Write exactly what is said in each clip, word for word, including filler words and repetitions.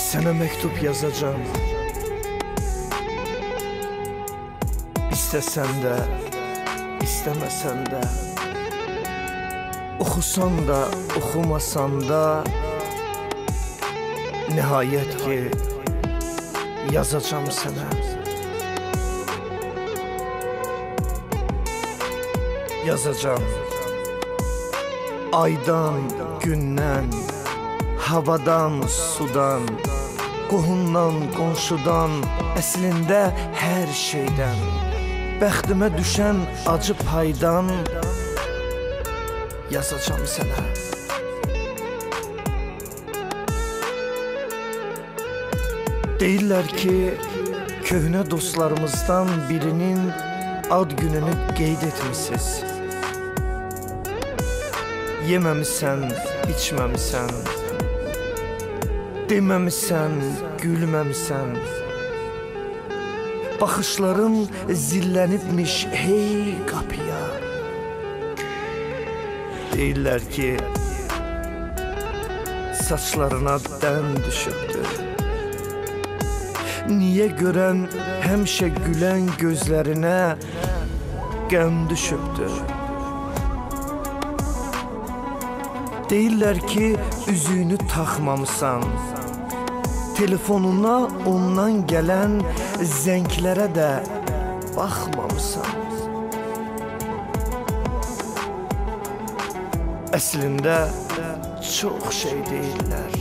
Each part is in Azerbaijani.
Sənə məktub yazacağım. İstəsən də, istəməsən də, oxusan da, oxumasan da, nəhayət ki, yazacağım sənə. Yazacağım. Aydan, gündən, havadan, sudan, qohumdan, qonşudan, əslində hər şeydən, bəxtimə düşən acı paydan yazacağım sənə. Deyirlər ki, köhnə dostlarımızdan birinin ad gününü qeyd etmişsiniz. Yeməmisən, içməmisən, deməmisən, gülməmisən. Baxışların zillənibmiş hey qapıya. Deyirlər ki, saçlarına dən düşübdür. Niyə görən həmişə gülən gözlərinə qəm düşübdür. Deyirlər ki, üzüyünü taxmamısan. Telefonuna ondan gələn zənglərə də baxmamısan. Əslində çox şey deyirlər.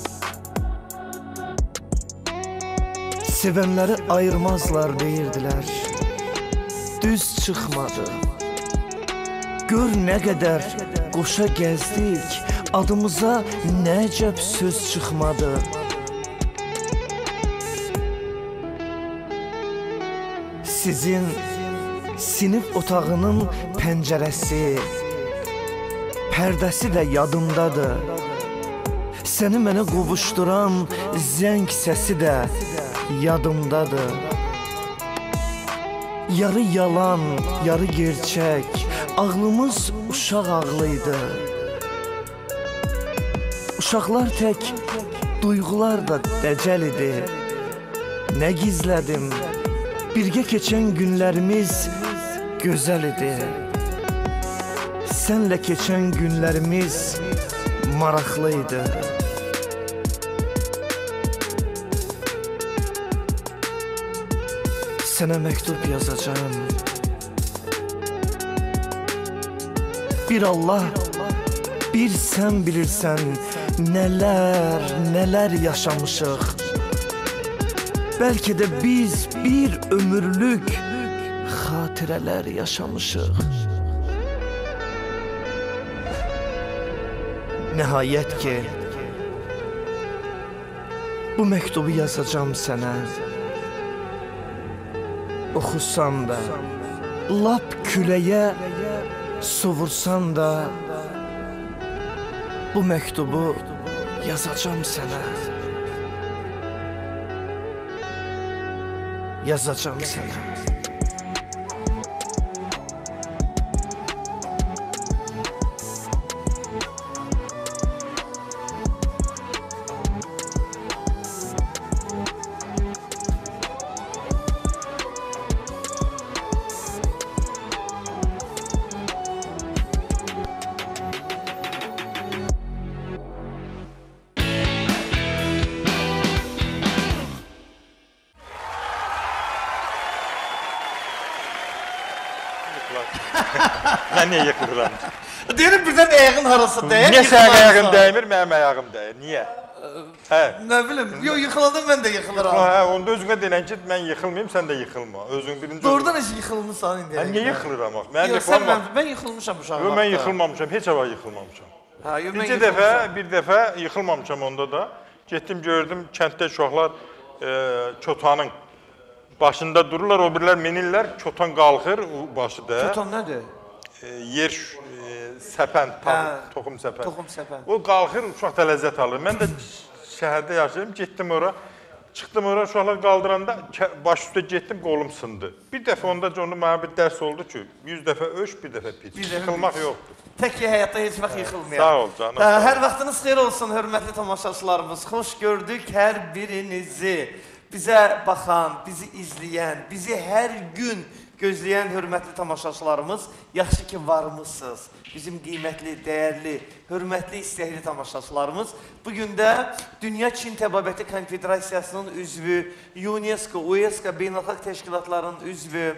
Sevənləri ayırmazlar deyirdilər. Düz çıxmadı. Gör nə qədər qoşa gəzdik, adımıza nəcəb söz çıxmadı. Sizin sinif otağının pəncərəsi, pərdəsi də yadımdadır. Səni mənə qovuşduran zəng səsi də yadımdadır. Yarı yalan, yarı gerçək, ağlımız uşaq ağlıydı. Uşaqlar tək, duyğular da dəcəl idi. Nə gizlədim, birgə keçən günlərimiz gözəl idi. Sənlə keçən günlərimiz maraqlı idi. Sənə məktub yazacağım. Bir Allah, bir sən bilirsən, nələr, nələr yaşamışıq. Bəlkə də biz bir ömürlük xatirələr yaşamışıq. Nəhayət ki, bu məktubu yazacağım sənə. Oxusan da, lap küləyə sovursan da, bu məktubu yazacağım sənə. Yazacağım sənə. Mən niyə yıxılıram? Deyirəm, birdən ayağın harası dəyər? Niyə sənin ayağın dəymir, mənim ayağım dəyir? Niyə? Nə bilim, yox, yıxıladım, mən də yıxılıram. Onda özünə denən ki, mən yıxılmayayım, sən də yıxılma. Doğrudan heç yıxılmışsan indi. Niyə yıxılıram? Mən yıxılmışam uşaq vaxtda. Mən yıxılmamışam, heç hava yıxılmamışam. Bir dəfə, bir dəfə yıxılmamışam onda da. Getdim, gördüm, kənddə uşaqlar çotanın başında dururlar, o birilər minirlər, çotan qalxır başıda. Çotan nədir? Yer səpən, toxum səpən. Toxum səpən. O qalxır, uşaq da ləzzət alır. Mən də şəhərdə yaşayım, getdim ora. Çıxdım ora, uşaqlar qaldıranda baş üstə getdim, qolum sındı. Bir dəfə onda onu mənə bir dərs oldu ki, yüz dəfə öş, bir dəfə piç. Yıxılmaq yoxdur. Tək ki, həyatda heç vaxt yıxılmayaq. Sağ ol canım. Hər vaxtınız xeyir olsun, hörmətli tamaşaçılarımız. Xoş gördük hər birinizi. Bizə baxan, bizi izləyən, bizi hər gün gözləyən hörmətli tamaşaçılarımız, yaxşı ki varmısınız. Bizim qiymətli, dəyərli, hörmətli, istəkli tamaşaçılarımız. Bugün də Dünya Çin Təbabəti Konfederasiyasının üzvü, UNESCO, UNESCO beynəlxalq təşkilatlarının üzvü,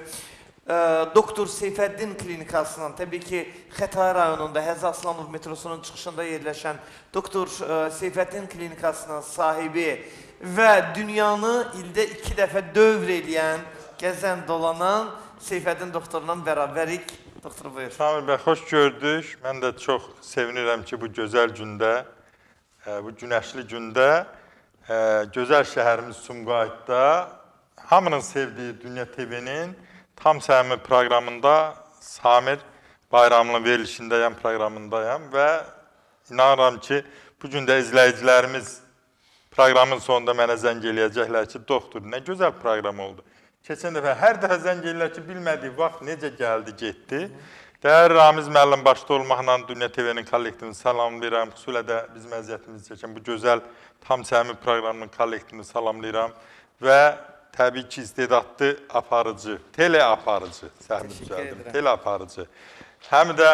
Doktor Seyfəddin Klinikasının, təbii ki, Xətai rayonunda, Həzi Aslanov metrosunun çıxışında yerləşən Doktor Seyfəddin Klinikasının sahibi və dünyanı ildə iki dəfə dövr eləyən, gəzən, dolanan Seyfəddin doktorla bərabərik. Doktor, buyur. Samir bəy, xoş gördük. Mən də çox sevinirəm ki, bu gözəl gündə, bu günəşli gündə, gözəl şəhərimiz Sumqayıtda, hamının sevdiyi Dünya T V-nin tam səhəmi proqramında Samir Bayramlı verilişindəyəm, proqramındayam və inanıram ki, bu gün də izləyicilərimiz proqramın sonunda mənə zəng eləyəcəklər ki, doktor, nə gözəl proqram oldu. Keçən dəfə, hər dəfə zəng eləyər ki, bilmədiyi vaxt necə gəldi, getdi. Dəyərli Ramiz müəllim başda olmaqla Dünya T V-nin kollektivini salamlayıram. Xüsusilə də bizim əziyyətimizi çəkən bu gözəl tam səhəmi proqramının kollektivini salamlayıram və təbii ki, istedadlı aparıcı, tele aparıcı, səhvimi düzəldim, tele aparıcı. Həm də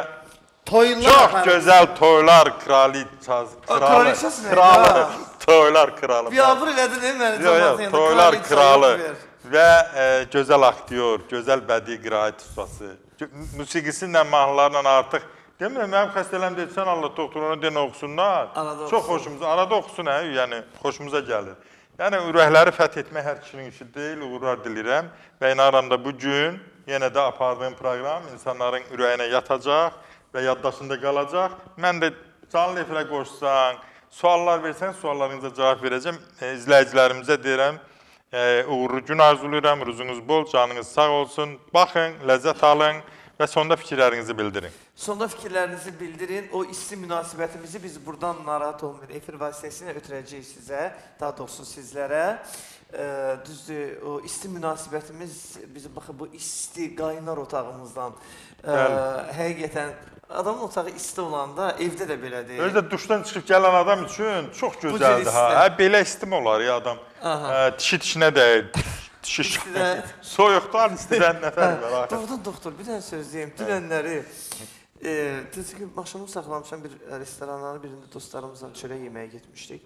çox gözəl toylar kralı, kralı, kralı, toylar kralı. Biabır elədin, değil mi? Yox, yox, toylar kralı və gözəl aktyor, gözəl bədii qiraət ustası, musiqisindən, mahnılarla artıq, demirəm, mənim xəstələm deyil, sən Allah doktor, onu deyən oxusunlar, çox xoşumuza, arada oxusun, yəni xoşumuza gəlir. Yəni, ürəkləri fəth etmək hər kişinin işi deyil, uğurlar dilirəm və inanıram da bu gün yenə də apardığım proqram insanların ürəyinə yatacaq və yaddaşında qalacaq. Mən də canlı efirə qoşsan, suallar versən, suallarınıza cavab verəcəm. İzləyicilərimizə deyirəm, uğurlu gün arzulayıram, ruzunuz bol, canınız sağ olsun, baxın, ləzzət alın və sonda fikirlərinizi bildirin. Sonda fikirlərinizi bildirin. O isti münasibətimizi biz buradan narahat olmayın. Efir vasitəsilə ötürəcəyik sizə, daha doğrusu sizlərə. Düzdür, o isti münasibətimiz, bizim baxın, bu isti qaynar otağımızdan, həqiqətən, adamın otağı isti olanda evdə də belədir. Özdə duşdan çıxıb gələn adam üçün çox gözəldir. Belə istim olar ya adam, dişi dişinə dəyir. Soyuqdan istidən nəfər var. Doğrudan doktor, bir dənə söz deyim. Dünənləri, dedi ki, maşınımı saxlamışam bir restoranların birində dostlarımızla çörək yeməyə getmişdik.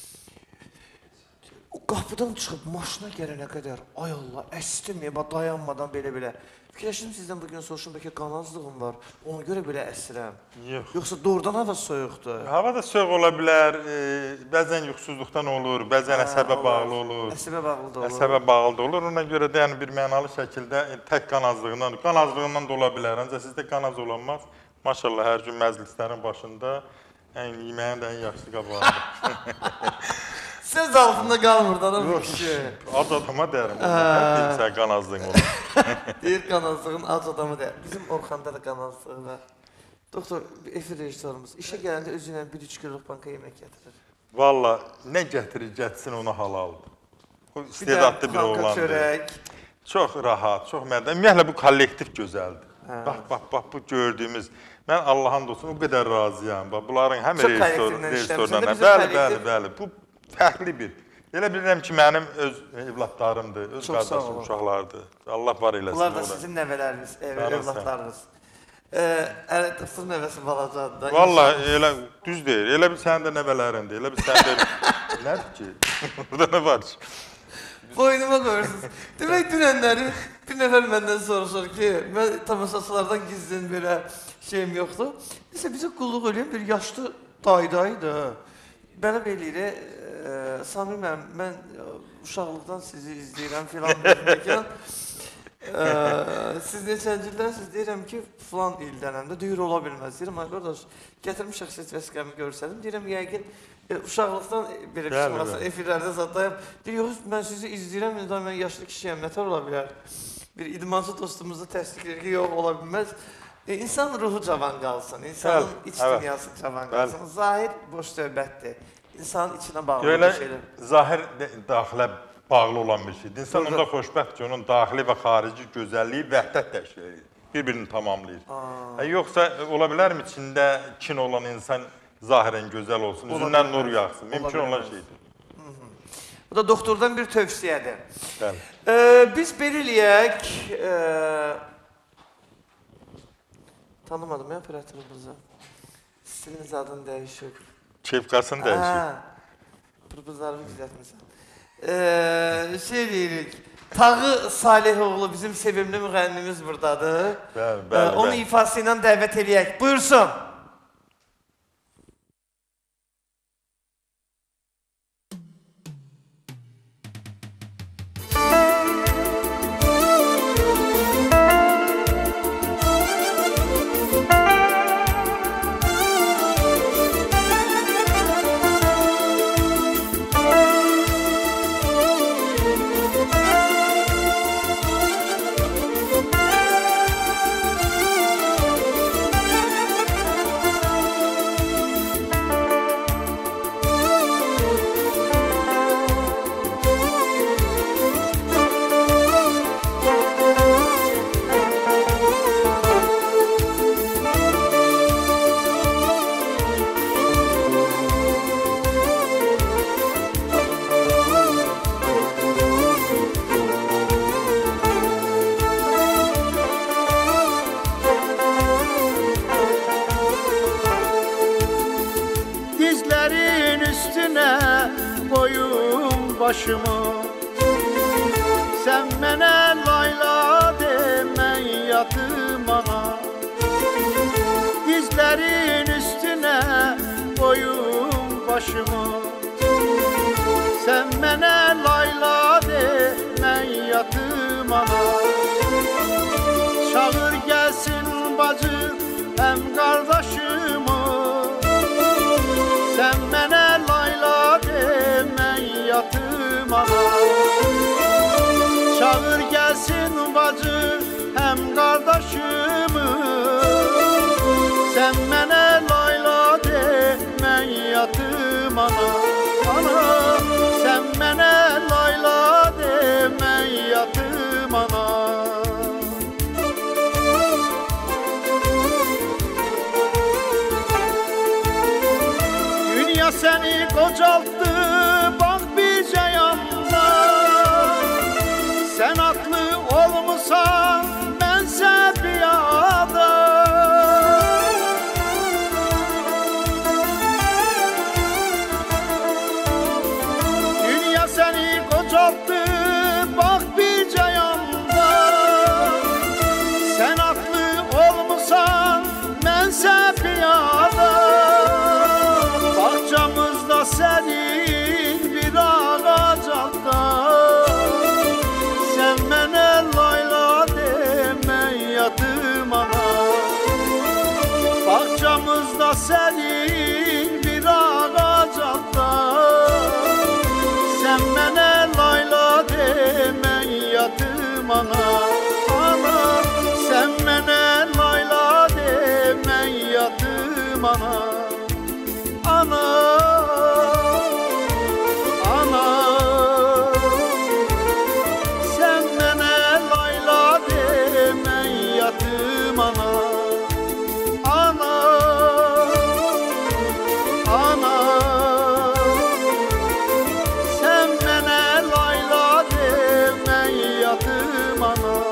O qapıdan çıxıb maşına gələnə qədər, ay Allah, əstim, dayanmadan belə-belə. Fikirləşdim sizdən bugün soruşum, bəlkə qanazlığım var, ona görə belə əsirəm. Yox. Yoxsa doğrudan hava soyuqdur? Hava da soyuq ola bilər, bəzən yuxusuzluqdan olur, bəzən əsəbə bağlı olur. Əsəbə bağlı da olur. Əsəbə bağlı da olur, ona görə də yəni bir mənalı şəkildə tək qanazlığından, qanazlığından da ola bilər, ancaq sizdə qanaz olanmaz. Maşallah, hər gün məclislərin başında yeməyin də ən yaxşı qabağıdır. Söz altında qalmırdı adam bu kişi. Az adama deyərəm, deyirsən qanazlığın olur. Deyir qanazlığın az adamı deyər. Bizim Orxanda da qanazlığı var. Doktor, efir rejissorumuz işə gələndə özündən bir üç kiloluk banka yemək gətirir. Valla, nə gətirir, getsin ona halaldır. O istedadlı bir oğlandır. Çörək. Çox rahat, çox mədən. Ümumiyyətlə, bu kollektiv gözəldir. Bax, bax, bax, bu gördüyümüz. Mən Allah'ın olsun, o qədər razıyam. Bunların həm rejissorlarına, bəli, bəli, bəli. Bu fərqli bir. Elə bilirəm ki, mənim öz evlatlarımdır, öz qardaşım, uşaqlardır. Allah var eləsin. Bunlar da sizin nəvələriniz, evlatlarınız. Fız nəvəsi balacadır da. Valla, düz deyir. Elə bir sənin də nəvələrindir. Elə bir sənin də... Nədir ki? Burada nə var ki? Boynuma qoyursunuz. Demək, dünənləri bir nəfər məndən soruşur ki, mən tamaşaçılardan gizlin belə şeyim yoxdur. Nəsə, bizə qulluq eləyən bir yaşlı daydaydı. Mənə belirə, Samir mənim, mən uşaqlıqdan sizi izləyirəm filan deyirəm. Siz neçəncildənsiniz? Deyirəm ki, filan ildənəm də, deyir, ola bilməz. Deyirəm, ay qardaş, gətirmiş şəxsiyyət vəsiqəmi görsədim. Deyirəm, yəqin, uşaqlıqdan belə kişi olmasın, efirlərdə zadlayım. Deyir, yox, mən sizi izləyirəm, mən yaşlı kişiyəm, nətər ola bilər? Bir idmancı dostumuzu təsdiqləyir ki, yox, ola bilməz. İnsan ruhu cavan qalsın, insanın iç dünyası cavan qalsın. Zahir boş söhbətdir. insanın içine bağlı Öyle bir şeyler. zahir daxilə bağlı olan bir şeydir. İnsan onda xoşbəxt ki, onun daxili və xarici gözəlliyi vəhdət təşkil edir. Bir-birini tamamlayır. Aa. Yoxsa ola bilərmi içində kin olan insan zahirən gözəl olsun, üzündən nur yaxsın? Mümkün olan şeydir. Hı -hı. Bu da doktordan bir tövsiyədir. Bəli. Ee, biz belə eləyək, e, tanımadım ya operatörümüzü. Stiliniz adını dəyişik. Keyfqasını dəyişik. Pırpızlarımı düzəltməsən. Ee, şey deyirik, Tağı Salihoğlu bizim sevimli müğənnimiz buradadır. Bəli, bəli, ee, onun bəli. ifası ilə dəvət eləyək. Buyursun. Başımı sen mənə layla demən yatım ana. Dizlerin üstüne koyum başımı sen mənə layla demən yatım ana. Çağır gelsin bacı hem kardeşimi sen mənə layla demən yatım ana. Çağır gelsin bacı hem kardeşimi sen mənə layla demən yatım ana. Ana sen mənə layla demən yatım ana. Dünya seni kocalttı bak bize yanda. Sen aklı olmuşsan bense piyada. Dünya seni kocalttı bak bize yanda. Sen aklı olmuşsan bense piyada. Bahçamızda senin bir ağac altta. Sen mənə layla demən yatım ana. Bahçamızda senin bir ağac altta. Sen mənə layla demən yatım ana. Ana sen mənə layla demən yatım ana. Ana, ana, sen mənə layla demən yatım ana. Ana, ana, sen mənə layla demən yatım ana.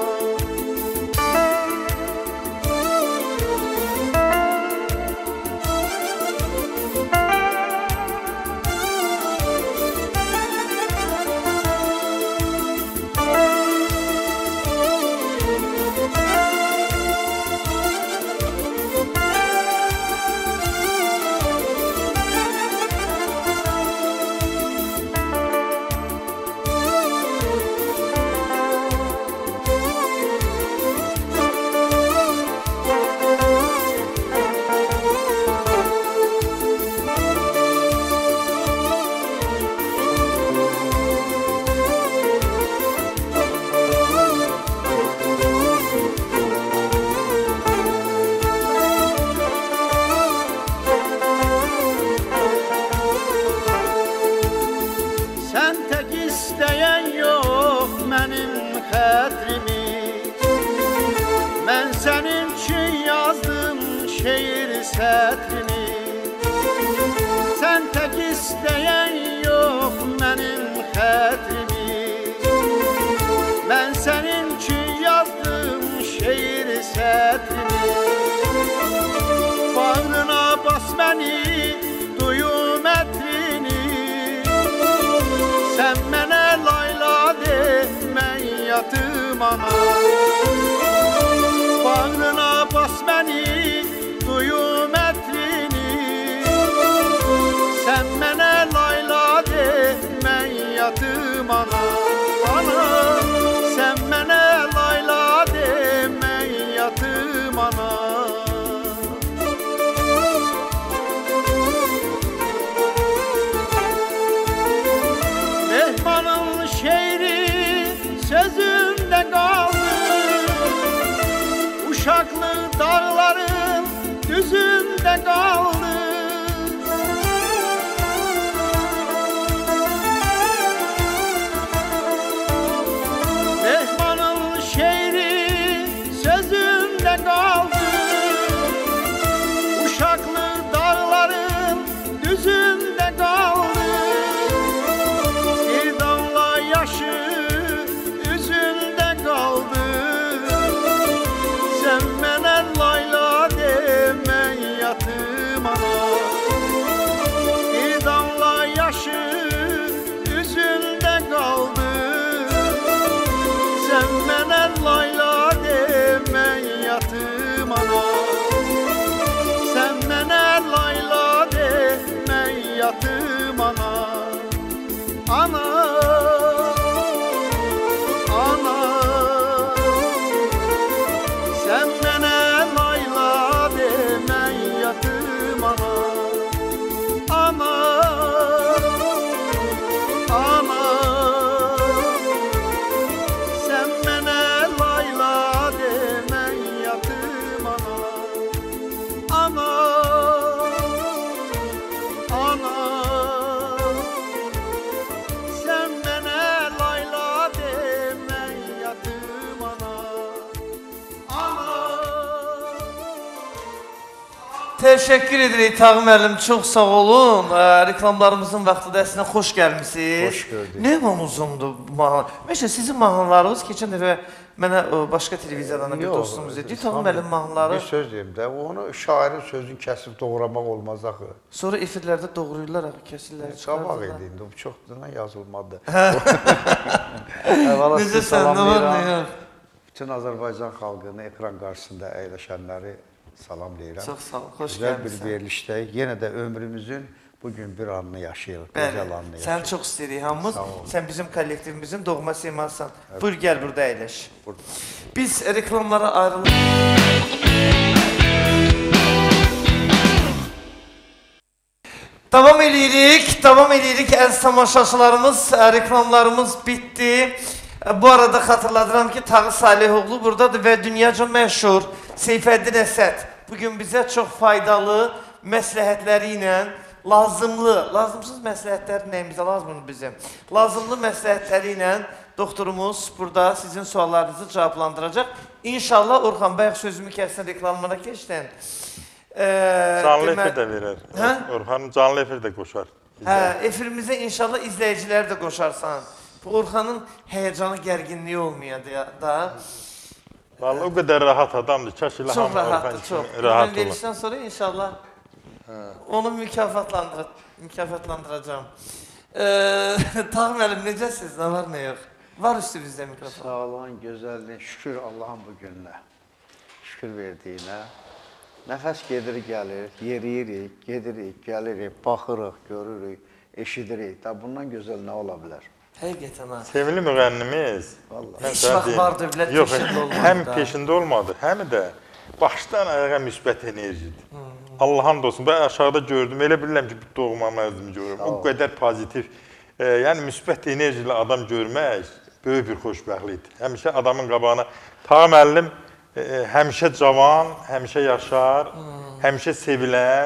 şehir sətrini Sən tək istəyən yox mənim xətrimi Mən sənin üçün yazdım şehir sətrini Bağrına bas məni, duyum ətrini Sən mənə layla de, mən yatım ana Bağrına bas məni, duyum ətrini Sən mənə layla de, mən yatım ana Ana, sən mənə layla de, mən yatım ana Mehmanın şehri sözümdə qaldı Uşaqlı dağların düzündə qaldı Mehmanın şehri sözümdə qaldı Uşaqlı dağların düzündə qaldı Bir damla yaşı üzündə qaldı Sən mənə layla de, mən yatım ana Bir damla yaşı üzündə qaldı Sən mənə layla de, mən yatım ana Sən mənə layla de, mən yatım ana Ana, ana Sən mənə layla de, mən yatım ana Ana, ana Sən mənə layla de, mən yatım ana Ana, ana Sən mənə layla de, mən yatım ana Ana Təşəkkür edirik Tağ müəllim, çox sağ olun. Ə, reklamlarımızın vaxtıda əslində xoş gəlmisiniz. Xoş gördük. Ne uzundur mahnı? Məşə sizin mahnılarınız keçən dəfə mənə ə, başqa televiziyadan bir dostumuz dedi. Tağ müəllim mahnıları. Bir söz deyim də, onu şairin sözünü kəsib doğramaq olmaz axı. Sonra efirlərdə doğrayırlar, axı, kəsirlər, Qabaq idi indi, bu çoxdan yazılmadı. Necə sən, nə var, nə yox? Bütün Azərbaycan xalqını ekran qarşısında əyləşənləri salamlayıram. Çox sağ ol, xoş Gözəl bir gəlmişsən. verilişdəyik. Yenə də ömrümüzün bugün bir anını yaşayırıq, gözəl anını Bəli, yaşayırıq. sən çox istəyirik hamımız. Sağ ol. Sən bizim kollektivimizin doğma simasın. Buyur gəl burada əyləş. Burada. Biz reklamlara ayrılıq. Davam edirik, davam edirik əziz tamaşaçılarımız, reklamlarımız bitdi. Bu arada xatırladıram ki, Tağı Salihoğlu buradadır və dünyaca məşhur Seyfəddin Əsəd bugün bizə çox faydalı məsləhətləri ilə, lazımlı, lazımsız məsləhətlər nəyimizə lazımdır bizim? Lazımlı məsləhətləri ilə doktorumuz burada sizin suallarınızı cavablandıracaq. İnşallah Orxan, bayaq sözümü kəsin reklamlara keçdin. Ee, canlı efir də verər. Hə? Orxan canlı efir də qoşar. Hə, efirimizə inşallah izləyiciləri də qoşarsan. Bu Orxanın həyəcanı, gərginliyi olmayadı da. Vallahi o qədər rahat adamdır. Kaş elə Çox hamı Orxan rahatdır, kimi çox. rahat Mən olur. verilişdən sonra inşallah onu mükafatlandır mükafatlandıracağım. Ee, Tağ müəllim, necəsiniz? Nə var, nə yox? Var üstünüzdə mikrofon. Sağ olun, gözəlliyin, şükür Allah'ın bu gününə, şükür verdiyinə. Nəfəs gedir, gəlir, yeriyirik, gedirik, gəlirik, baxırıq, görürük, eşidirik. Da bundan gözəl nə ola bilər? Həqiqətən ha. Sevimli müğənnimiz. Vallahi. Heç vaxt var dövlət Yox, peşində olmadı həm da. peşində olmadı, həm də başdan ayağa müsbət enerjidir. Allah'ın olsun. Ben aşağıda gördüm. Elə bilirəm ki, doğma məzunu görürüm. O qədər pozitiv, e, yəni müsbət enerjili adam görmək böyük bir xoşbəxtlikdir. Həmişə adamın qabağına Tağ müəllim e, həmişə cavan, həmişə yaşar, həmişə sevilən.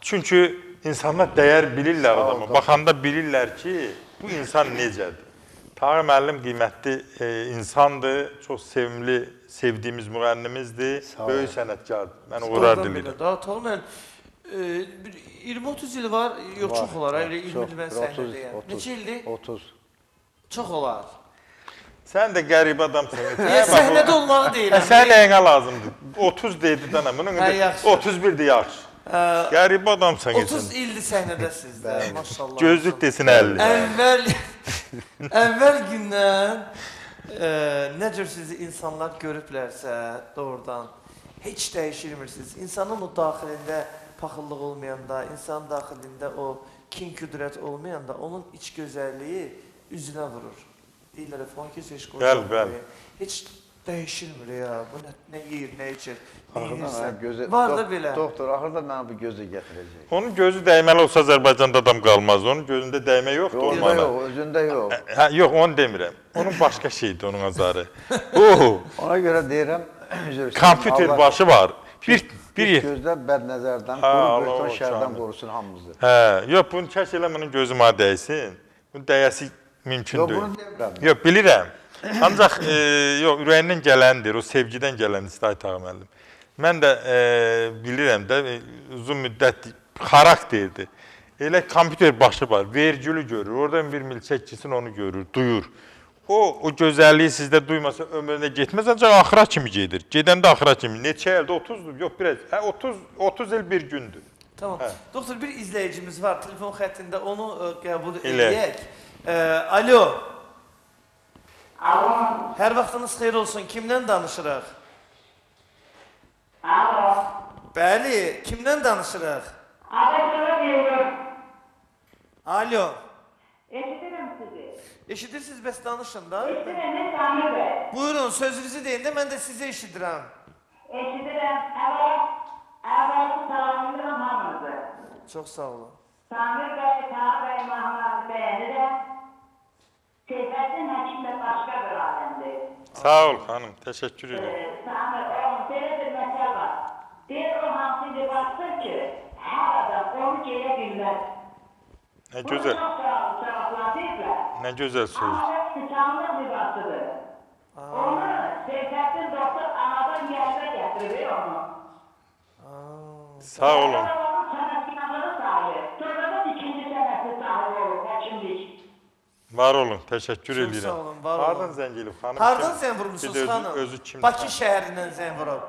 Çünki insanlar dəyər bilirlər adama. Baxanda bilirlər ki, bu insan necədir. Tağı müəllim qiymətli e, insandır, çox sevimli, sevdiyimiz müğənnimizdir, böyük sənətkardır. Mən uğrar diləyirəm. Tağı müəllim, iyirmi otuz il var, yox çox olar, iyirmi il mən səhnədəyəm. Neçə ildir? otuz. Çox olar. Sən də qəribə adamsın. Səhnədə olmağı deyirəm. Sən nəyinə lazımdır? otuz deyildi dənə, bunun otuz birdir yaxşı. Qəribə adamsan. otuz ildir səhnədəsiz də, maşallah. Gözlük desin əlli. Əvvəl, əvvəl gündən nə cür sizi insanlar görüblərsə doğrudan heç dəyişilmirsiniz. İnsanın o daxilində paxıllıq olmayanda, insanın daxilində o kin qüdrət olmayanda onun iç gözəlliyi üzünə vurur. Deyirlər, falan ki, heç qoyacaq. Heç dəyişilmir ya, bu nə yeyir, nə içir, neyirsən. Var da belə. Doktor, axırda mənə bu gözü gətirəcək. Onun gözü dəyməli olsa Azərbaycanda adam qalmaz. Onun gözündə dəymə yoxdur olmalı. Yox, özündə yox. Yox, onu demirəm. Onun başqa şeydir, onun azarı. Ona görə deyirəm, kompüter başı var. Bir gözdən, bədnəzərdən, quru qırton şərdən qorusun hamımızı. Yox, bunu kəş elə bunun gözü mənə dəysin. Bunun dəyəsi mümkün deyil. Yox, bilirəm. Ancaq ürəyindən gələndir, o sevgidən gələn İstay Tağı müəllim. Mən də bilirəm də, uzun müddət xarakterdir. Elə kompüter başı var, vergülü görür, oradan bir milçək gitsin onu görür, duyur. O, o gözəlliyi sizdə duymasa ömründə getməz, ancaq axıra kimi gedir. Gedəndə axıra kimi. Neçə ildə? otuzdur? Yox, biraz. Hə, otuz il bir gündür. Tamam. Doktor, bir izləyicimiz var, telefon xəttində, onu qəbul edək. Alo. Alo. Hər vaxtınız xeyir olsun. Kimdən danışırıq? Alo. Bəli, kimdən danışırıq? Alo, deyirəm. Alo. Eşidirəm sizi. Eşidirsiniz, bəs danışın da. Eşidirəm, nə Samir bəy? Buyurun, sözünüzü deyin də, mən də sizə eşidirəm. Eşidirəm, əvvəl, əvvəl salamlayıram hamınızı. Çox sağ olun. Samir bəy, Tağı bəy, Mahmud bəyənirəm. Seyfəddin Həkim də başqa bir aləmdir. Sağ ol xanım, təşəkkür edirəm. Samir, oğlum, belə bir məsəl var. Deyir, o hansı libasdır ki, hər adam onu geyə bilməz. Nə gözəl. Bunu çox cavablandırırlar. Nə gözəl söz. Amma sıçanlıq libasıdır. Onu Seyfəddin doktor anadan gəlmə gətirir onu. Sağ olun. Onun sənətkarlığı sahib. Sonradan ikinci sənəti sahib olur, həkimlik. Var olun, təşəkkür edirəm. Çox sağ olun, var olun. Hardan zəng elib xanım? Hardan zəng vurmuşsunuz xanım? Bakı şəhərindən zəng vurub.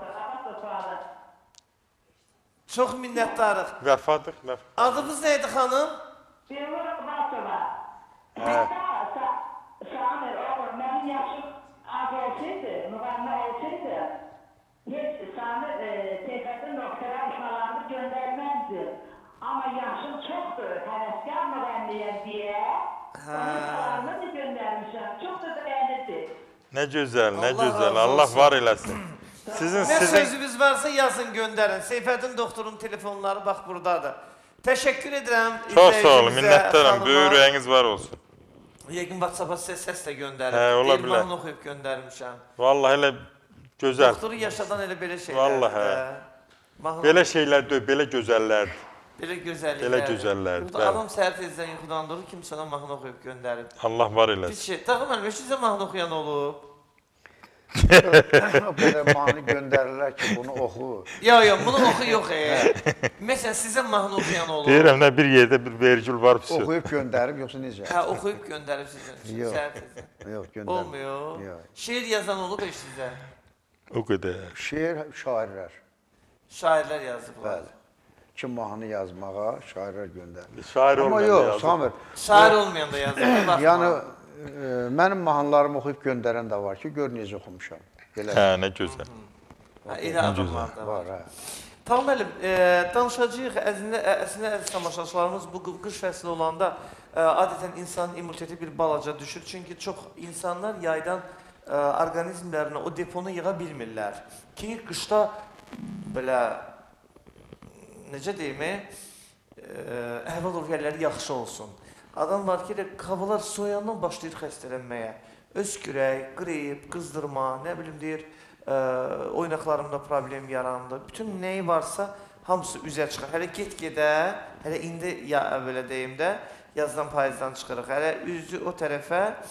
Çox minnətdarıq. Vəfadıq, vəfadıq. Adınız neydi xanım? Birvur Qıvatova. Hatta Samir, oğlum, mənim yaşım az olsaydı, müğənni olsaydı, heç Samir Seyfəddin doktora uşaqlarını göndərməzdi. Amma yaşım çoxdur, həvəskar müğənniyəm deyə, onun uşaqlarını da göndərmişəm. Çox da bəyənirdi. Nə gözəl, nə gözəl. Allah var eləsin. Sizin, Nə sizin... sözünüz varsa yazın, göndərin. Seyfəddin doktorun telefonları bax buradadır. Təşəkkür edirəm. Çox sağ olun, minnətdaram. Böyük ürəyiniz var olsun. Yəqin WhatsApp-a səs də göndərim. Hə, ola bilər. Elmanı oxuyub göndərmişəm. Vallahi elə gözəl. Doktoru yaşadan elə belə şeylər. Vallahi. Belə şeylər deyil, belə gözəllərdir. Belə gözəlliklər. Belə gözəllərdir. Burada adam səhər tezdən yuxudan durur, kimsə ona mahnı oxuyub göndərib. Allah var eləsin. Pis şey. Tağı müəllim, sizə mahnı oxuyan olub? Belə mahnı göndərirlər ki, bunu oxu. Yox, yox, bunu oxu yox. Məsələn, sizə mahnı oxuyan olub? Deyirəm, nə bir yerdə bir vergül var. Oxuyub göndərib, yoxsa necə? Hə, oxuyub göndərib sizə. Səhər tezdən. Yox, göndərib. Olmuyor. Şeir yazan olub heç sizə? O qədər. Şeir, şairlər. Şairlər yazıblar. Bəli. Kim mahnı yazmağa, şairlər göndərir. Şair olmayan da yazır. Samir. Şair olmayan da yazır. Yəni, mənim mahnılarımı oxuyub göndərən də var ki, gör necə oxumuşam. Hə, nə gözəl. Elə adamlar da var. Var, hə. Tağı müəllim, danışacağıq, əslində əziz tamaşaçılarımız bu qış fəsli olanda adətən insanın immuniteti bir balaca düşür. Çünki çox insanlar yaydan orqanizmlərinə o deponu yığa bilmirlər. Ki, qışda belə, necə deyim, əhval-ruhiyyələri yaxşı olsun. Adam var ki, havalar soyandan başlayır xəstələnməyə. Öskürək, qrip, qızdırma, nə bilim deyir, oynaqlarımda problem yarandı. Bütün nəyi varsa hamısı üzə çıxır. Hələ get-gedə, hələ indi belə deyim də, yazdan payızdan çıxırıq. Hələ üzü o tərəfə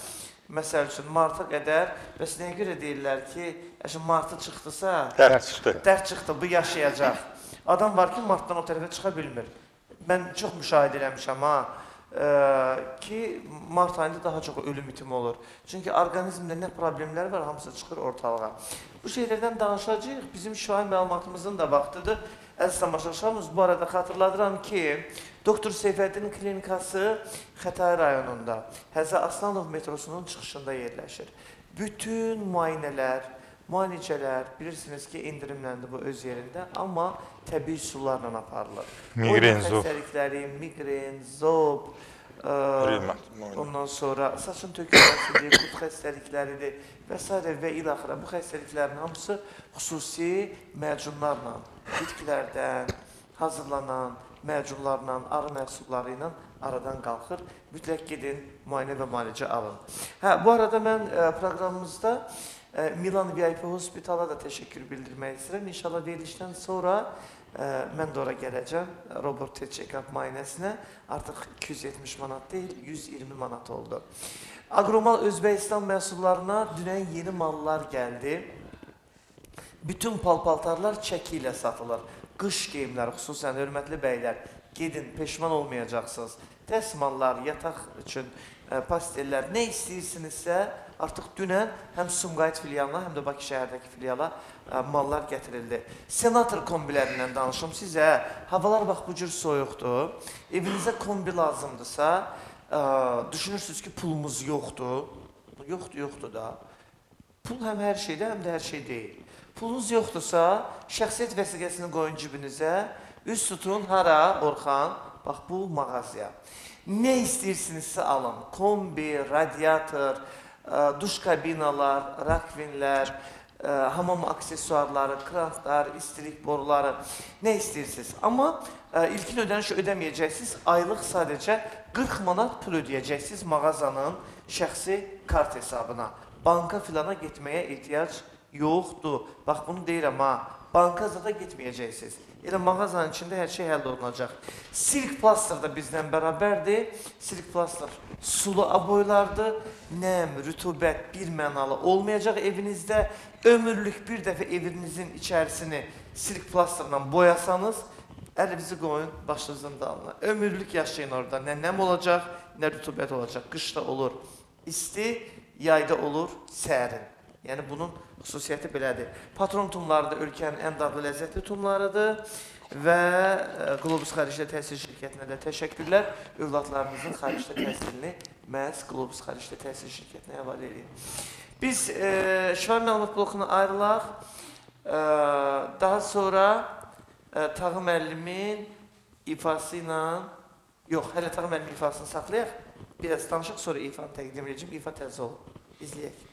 Məsəl üçün, marta qədər, bəs nəyə görə deyirlər ki, əşin martı çıxdısa, Dərd çıxdı. dərd çıxdı, bu yaşayacaq. Adam var ki, martdan o tərəfə çıxa bilmir. Mən çox müşahidə eləmişəm ha, e, ki, mart ayında daha çox ölüm itimi olur. Çünki orqanizmdə nə problemlər var, hamısı çıxır ortalığa. Bu şeylərdən danışacağıq, bizim şifahi məlumatımızın da vaxtıdır. Əziz tamaşaçılarımız, bu arada xatırladıram ki, Doktor Seyfəddin klinikası Xətai rayonunda, Həzə Aslanov metrosunun çıxışında yerləşir. Bütün müayinələr, müalicələr, bilirsiniz ki, indirimləndi bu öz yerində, amma təbii üsullarla aparılır. Migren, zob. Xəstəlikləri, migren, zob, ə, Revmat, ondan sonra saçın tökülməsidir, qut xəstəlikləridir və s. və ilaxıra. Bu xəstəliklərin hamısı xüsusi məcunlarla, bitkilərdən hazırlanan məcunlarla, arı məhsulları ilə aradan qalxır. Mütləq gedin, müayinə və müalicə alın. Hə, bu arada mən ə, proqramımızda ə, Milan V I P Hospitala da təşəkkür bildirmək istəyirəm. İnşallah verilişdən sonra ə, mən də ora gələcəm, robot check-up müayinəsinə. Artıq iki yüz yetmiş manat deyil, yüz iyirmi manat oldu. Agromal Özbəkistan məhsullarına dünən yeni mallar gəldi. Bütün pal-paltarlar çəki ilə satılır. Qış geyimləri, xüsusən hörmətli bəylər, gedin, peşman olmayacaqsınız. Dəsmallar, yataq üçün ə, pastellər, nə istəyirsinizsə, artıq dünən həm Sumqayıt filialına, həm də Bakı şəhərdəki filiala ə, mallar gətirildi. Senator kombilərindən danışım sizə. Havalar bax bu cür soyuqdur. Evinizə kombi lazımdırsa, ə, düşünürsünüz ki, pulumuz yoxdur. Yoxdur, yoxdur da. Pul həm hər şeydə, həm də hər şey deyil. Pulunuz yoxdursa, şəxsiyyət vəsiqəsini qoyun cibinizə, üst tutun, hara, Orxan, bax bu mağazaya. Nə istəyirsinizsə alın, kombi, radiator, duş kabinalar, rakvinlər, hamam aksesuarları, krantlar, istilik boruları, nə istəyirsiniz. Amma ilkin ödənişi ödəməyəcəksiniz, aylıq sadəcə qırx manat pul ödəyəcəksiniz mağazanın şəxsi kart hesabına. Banka filana getməyə ehtiyac yoxdur. Bax, bunu deyirəm ha, bankazada getməyəcəksiniz. Elə mağazanın içində hər şey həll olunacaq. Silk plaster da bizdən bərabərdir. Silk plaster sulu aboylardır. Nəm, rütubət bir mənalı olmayacaq evinizdə. Ömürlük bir dəfə evinizin içərisini silk plasterla boyasanız, əlinizi qoyun başınızın dalına. Ömürlük yaşayın orada. Nə nəm olacaq, nə rütubət olacaq. Qışda olur isti, yayda olur sərin. Yəni, bunun xüsusiyyəti belədir. Patron tumları da ölkənin ən dadlı ləzzətli tumlarıdır və Qlobus Xaricdə Təhsil Şirkətinə də təşəkkürlər. Övladlarınızın xaricdə təhsilini məhz Qlobus Xaricdə Təhsil Şirkətinə həvalə edin. Biz e, şifahi məlumat blokuna ayrılaq. E, daha sonra e, Tağı müəllimin ifası ilə, yox, hələ Tağı müəllimin ifasını saxlayaq. Biraz danışıq, sonra ifanı təqdim edəcəm. İfa təzə olun. İzləyək.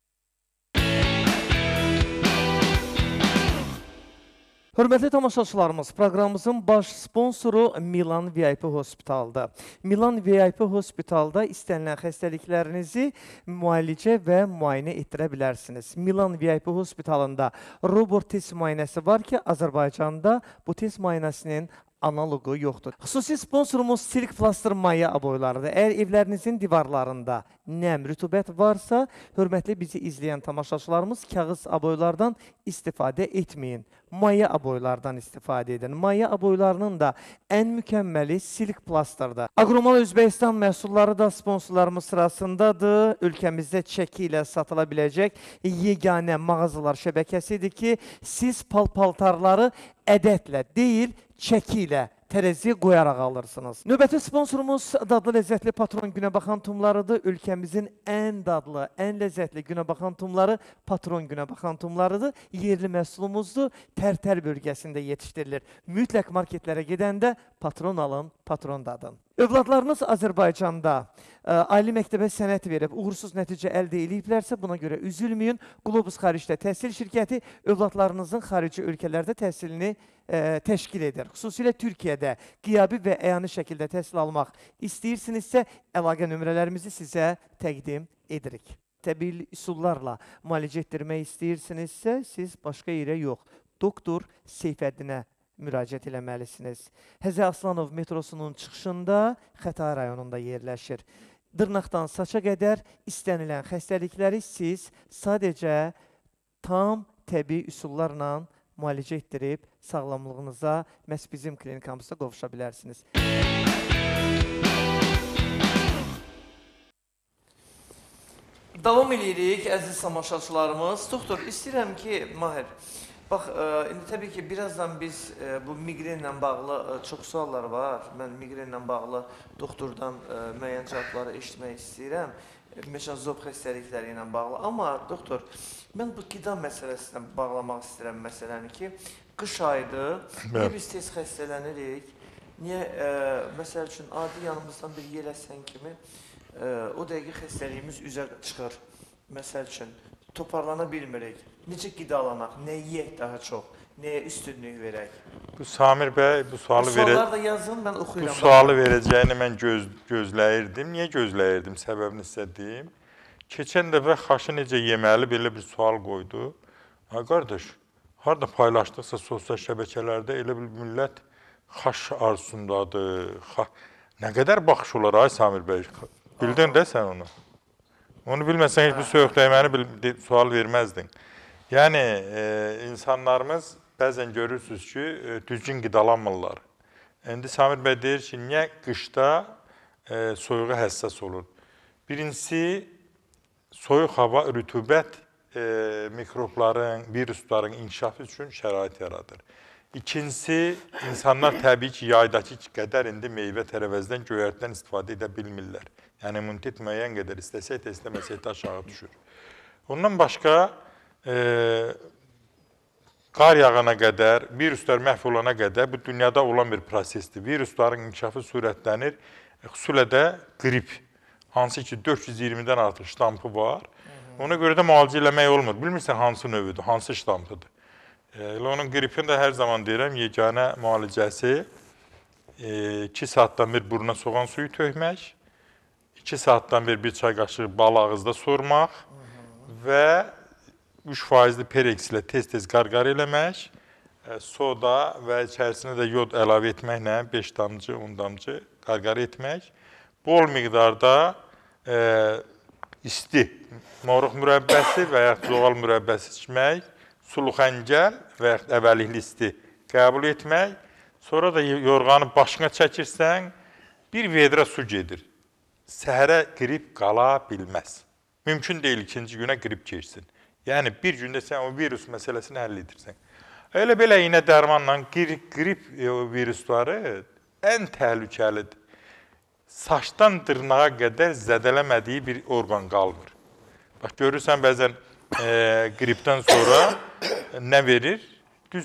Hörmətli tamaşaçılarımız, proqramımızın baş sponsoru Milan V I P Hospitaldır. Milan V I P Hospitalda istənilən xəstəliklərinizi müalicə və müayinə etdirə bilərsiniz. Milan V I P Hospitalında robot test müayinəsi var ki, Azərbaycanda bu test müayinəsinin analogu yoxdur. Xüsusi sponsorumuz Silk Plaster maya aboylarıdır. Əgər evlərinizin divarlarında nəm, rütubət varsa, hörmətli bizi izləyən tamaşaçılarımız kağız aboylardan istifadə etməyin. Maya aboylardan istifadə edin. Maya aboylarının da ən mükəmməli Silk Plasterdır. Agromal Özbəkistan məhsulları da sponsorlarımız sırasındadır. Ölkəmizdə çəki ilə satıla biləcək yeganə mağazalar şəbəkəsidir ki, siz pal-paltarları ədədlə deyil, çəki ilə tərəziyə qoyaraq alırsınız. Növbəti sponsorumuz dadlı ləzzətli Patron Günəbaxan tumlarıdır. Ölkəmizin ən dadlı, ən ləzzətli Günəbaxan tumları Patron Günəbaxan tumlarıdır. Yerli məhsulumuzdur. Tərtər bölgəsində yetişdirilir. Mütləq marketlərə gedəndə Patron alın, Patron dadın. Övladlarınız Azərbaycanda ə, ali məktəbə sənət verib, uğursuz nəticə əldə ediblərsə, buna görə üzülməyin. Qlobus Xaricdə Təhsil Şirkəti övladlarınızın xarici ölkələrdə təhsilini ə, təşkil edir. Xüsusilə Türkiyədə qiyabi və əyani şəkildə təhsil almaq istəyirsinizsə, əlaqə nömrələrimizi sizə təqdim edirik. Təbii üsullarla müalicə etdirmək istəyirsinizsə, siz başqa yerə yox, Doktor Seyfəddinə müraciət eləməlisiniz. Həzə Aslanov metrosunun çıxışında Xətai rayonunda yerləşir. dırnaqdan saça qədər istənilən xəstəlikləri siz sadəcə tam təbii üsullarla müalicə etdirib sağlamlığınıza məhz bizim klinikamızda qovuşa bilərsiniz. Davam edirik, əziz tamaşaçılarımız. Doktor, istəyirəm ki, Mahir, bax, indi təbii ki, birazdan biz bu migrenlə bağlı çox suallar var. Mən migrenlə bağlı doktordan müəyyən cavabları eşitmək istəyirəm. Meşazob xəstəlikləri ilə bağlı. Amma, doktor, mən bu qida məsələsinə bağlamaq istəyirəm məsələni ki, qış ayıdır, niyə biz tez xəstələnirik? Niyə, məsəl üçün, adi yanımızdan bir yeləsən kimi, o dəqiqə xəstəliyimiz üzə çıxır. Məsəl üçün, toparlana bilmirik. Necə qidalanaq, nə yeyək daha çox, nəyə üstünlük verək? Bu Samir bəy bu sualı verəcək. Bu suallar da yazın, mən oxuyuram. Bu sualı verəcəyini mən göz, gözləyirdim. Niyə gözləyirdim? Səbəbini istədiyim. Keçən dəfə xaşı necə yeməli belə bir sual qoydu. Ha, qardaş, harada paylaşdıqsa sosial şəbəkələrdə elə bir millət xaş arzusundadır. Xa... Nə qədər baxış olar, ay Samir bəy? Bildin də sən onu. Onu bilməsən heç bir soyuq dəyməni sual verməzdin. Yəni, e, insanlarımız bəzən görürsünüz ki, e, düzgün qidalanmırlar. İndi Samir bəy deyir ki, niyə qışda e, soyuğa həssas olur? Birincisi, soyuq hava, rütubət e, mikrobların, virusların inkişafı üçün şərait yaradır. İkincisi, insanlar təbii ki, yaydakı qədər indi meyvə tərəvəzdən, göyərtdən istifadə edə bilmirlər. Yəni, immunitet müəyyən qədər istəsək də istəməsək də aşağı düşür. Ondan başqa, e, qar yağana qədər, viruslar məhv olana qədər bu dünyada olan bir prosesdir. Virusların inkişafı sürətlənir, xüsusilə də qrip, hansı ki dörd yüz iyirmidən artıq ştampı var. Ona görə də müalicə eləmək olmur. Bilmirsən hansı növüdür, hansı ştampıdır. Elə onun qripin də hər zaman deyirəm, yeganə müalicəsi iki saatdan bir buruna soğan suyu tökmək, iki saatdan bir bir çay qaşığı bal ağızda sormaq və üç faizli pereks ilə tez-tez qarqar eləmək, soda və içərisinə də yod əlavə etməklə beş damcı, on damcı qarqar etmək, bol miqdarda e, isti moruq mürəbbəsi və ya zoğal mürəbbəsi içmək, sulu xəncəl və ya əvvəlikli isti qəbul etmək, sonra da yorğanı başına çəkirsən, bir vedrə su gedir. Səhərə qrip qala bilməz. Mümkün deyil ikinci günə qrip keçsin. Yəni, bir gündə sən o virus məsələsini həll edirsən. Elə belə iynə dərmanla qrip, qrip virusları ən təhlükəlidir. Saçdan dırnağa qədər zədələmədiyi bir orqan qalmır. Bax, görürsən, bəzən e, qripdən sonra nə verir? Düz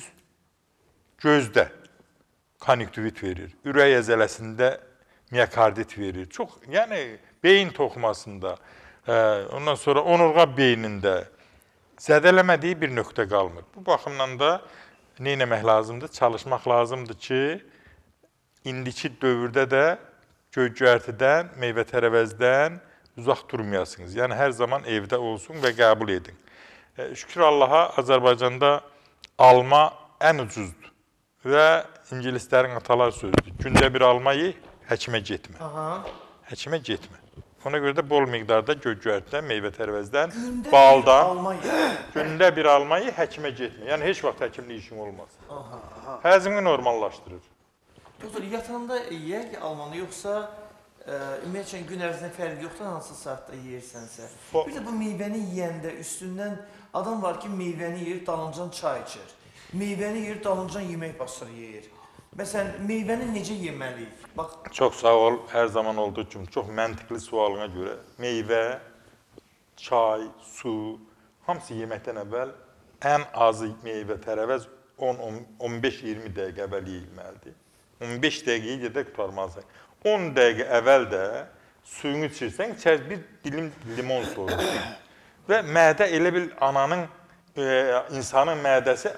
gözdə konjüktivit verir. Ürək əzələsində miokardit verir. Çox, yəni, beyin toxumasında, e, ondan sonra onurğa beynində zədələmədiyi bir nöqtə qalmır. Bu baxımdan da nə etmək lazımdır? Çalışmaq lazımdır ki, indiki dövrdə də göy-göyərtidən, meyvə-tərəvəzdən uzaq durmayasınız. Yəni, hər zaman evdə olsun və qəbul edin. E, şükür Allaha, Azərbaycanda alma ən ucuzdur və ingilislərin atalar sözüdür. Gündə bir alma ye, həkimə getmə. Aha. Həkimə getmə. Ona görə də bol miqdarda göy-göyərtidən, meyvə-tərəvəzdən, baldan, gündə bir alma ye, həkimə getmə. Yəni, heç vaxt həkimli işin olmaz. Aha. Həzmini normallaşdırır. Doktor, yatanda yeyək ki, almanı, yoxsa ümumiyyətlə gün ərzində fərqi yoxdur, hansı saatda yeyirsənsə. Bir də bu meyvəni yeyəndə üstündən adam var ki, meyvəni yeyir, dalıncan çay içir. Meyvəni yeyir, dalıncan yemək basır yeyir. Məsələn, meyvəni necə yeməliyik? Bax. Çox sağ ol, hər zaman olduğu kimi. Çox məntiqli sualına görə meyvə, çay, su, hamısı yeməkdən əvvəl ən azı meyvə tərəvəz on beş iyirmi dəqiqə əvvəl yeyilməlidir. on beş dəqiqəyə qədər qutarmalısın. on dəqiqə əvvəl də suyunu içirsən, içəriz bir dilim limon sorursun. Və mədə elə bil ananın, e, insanın mədəsi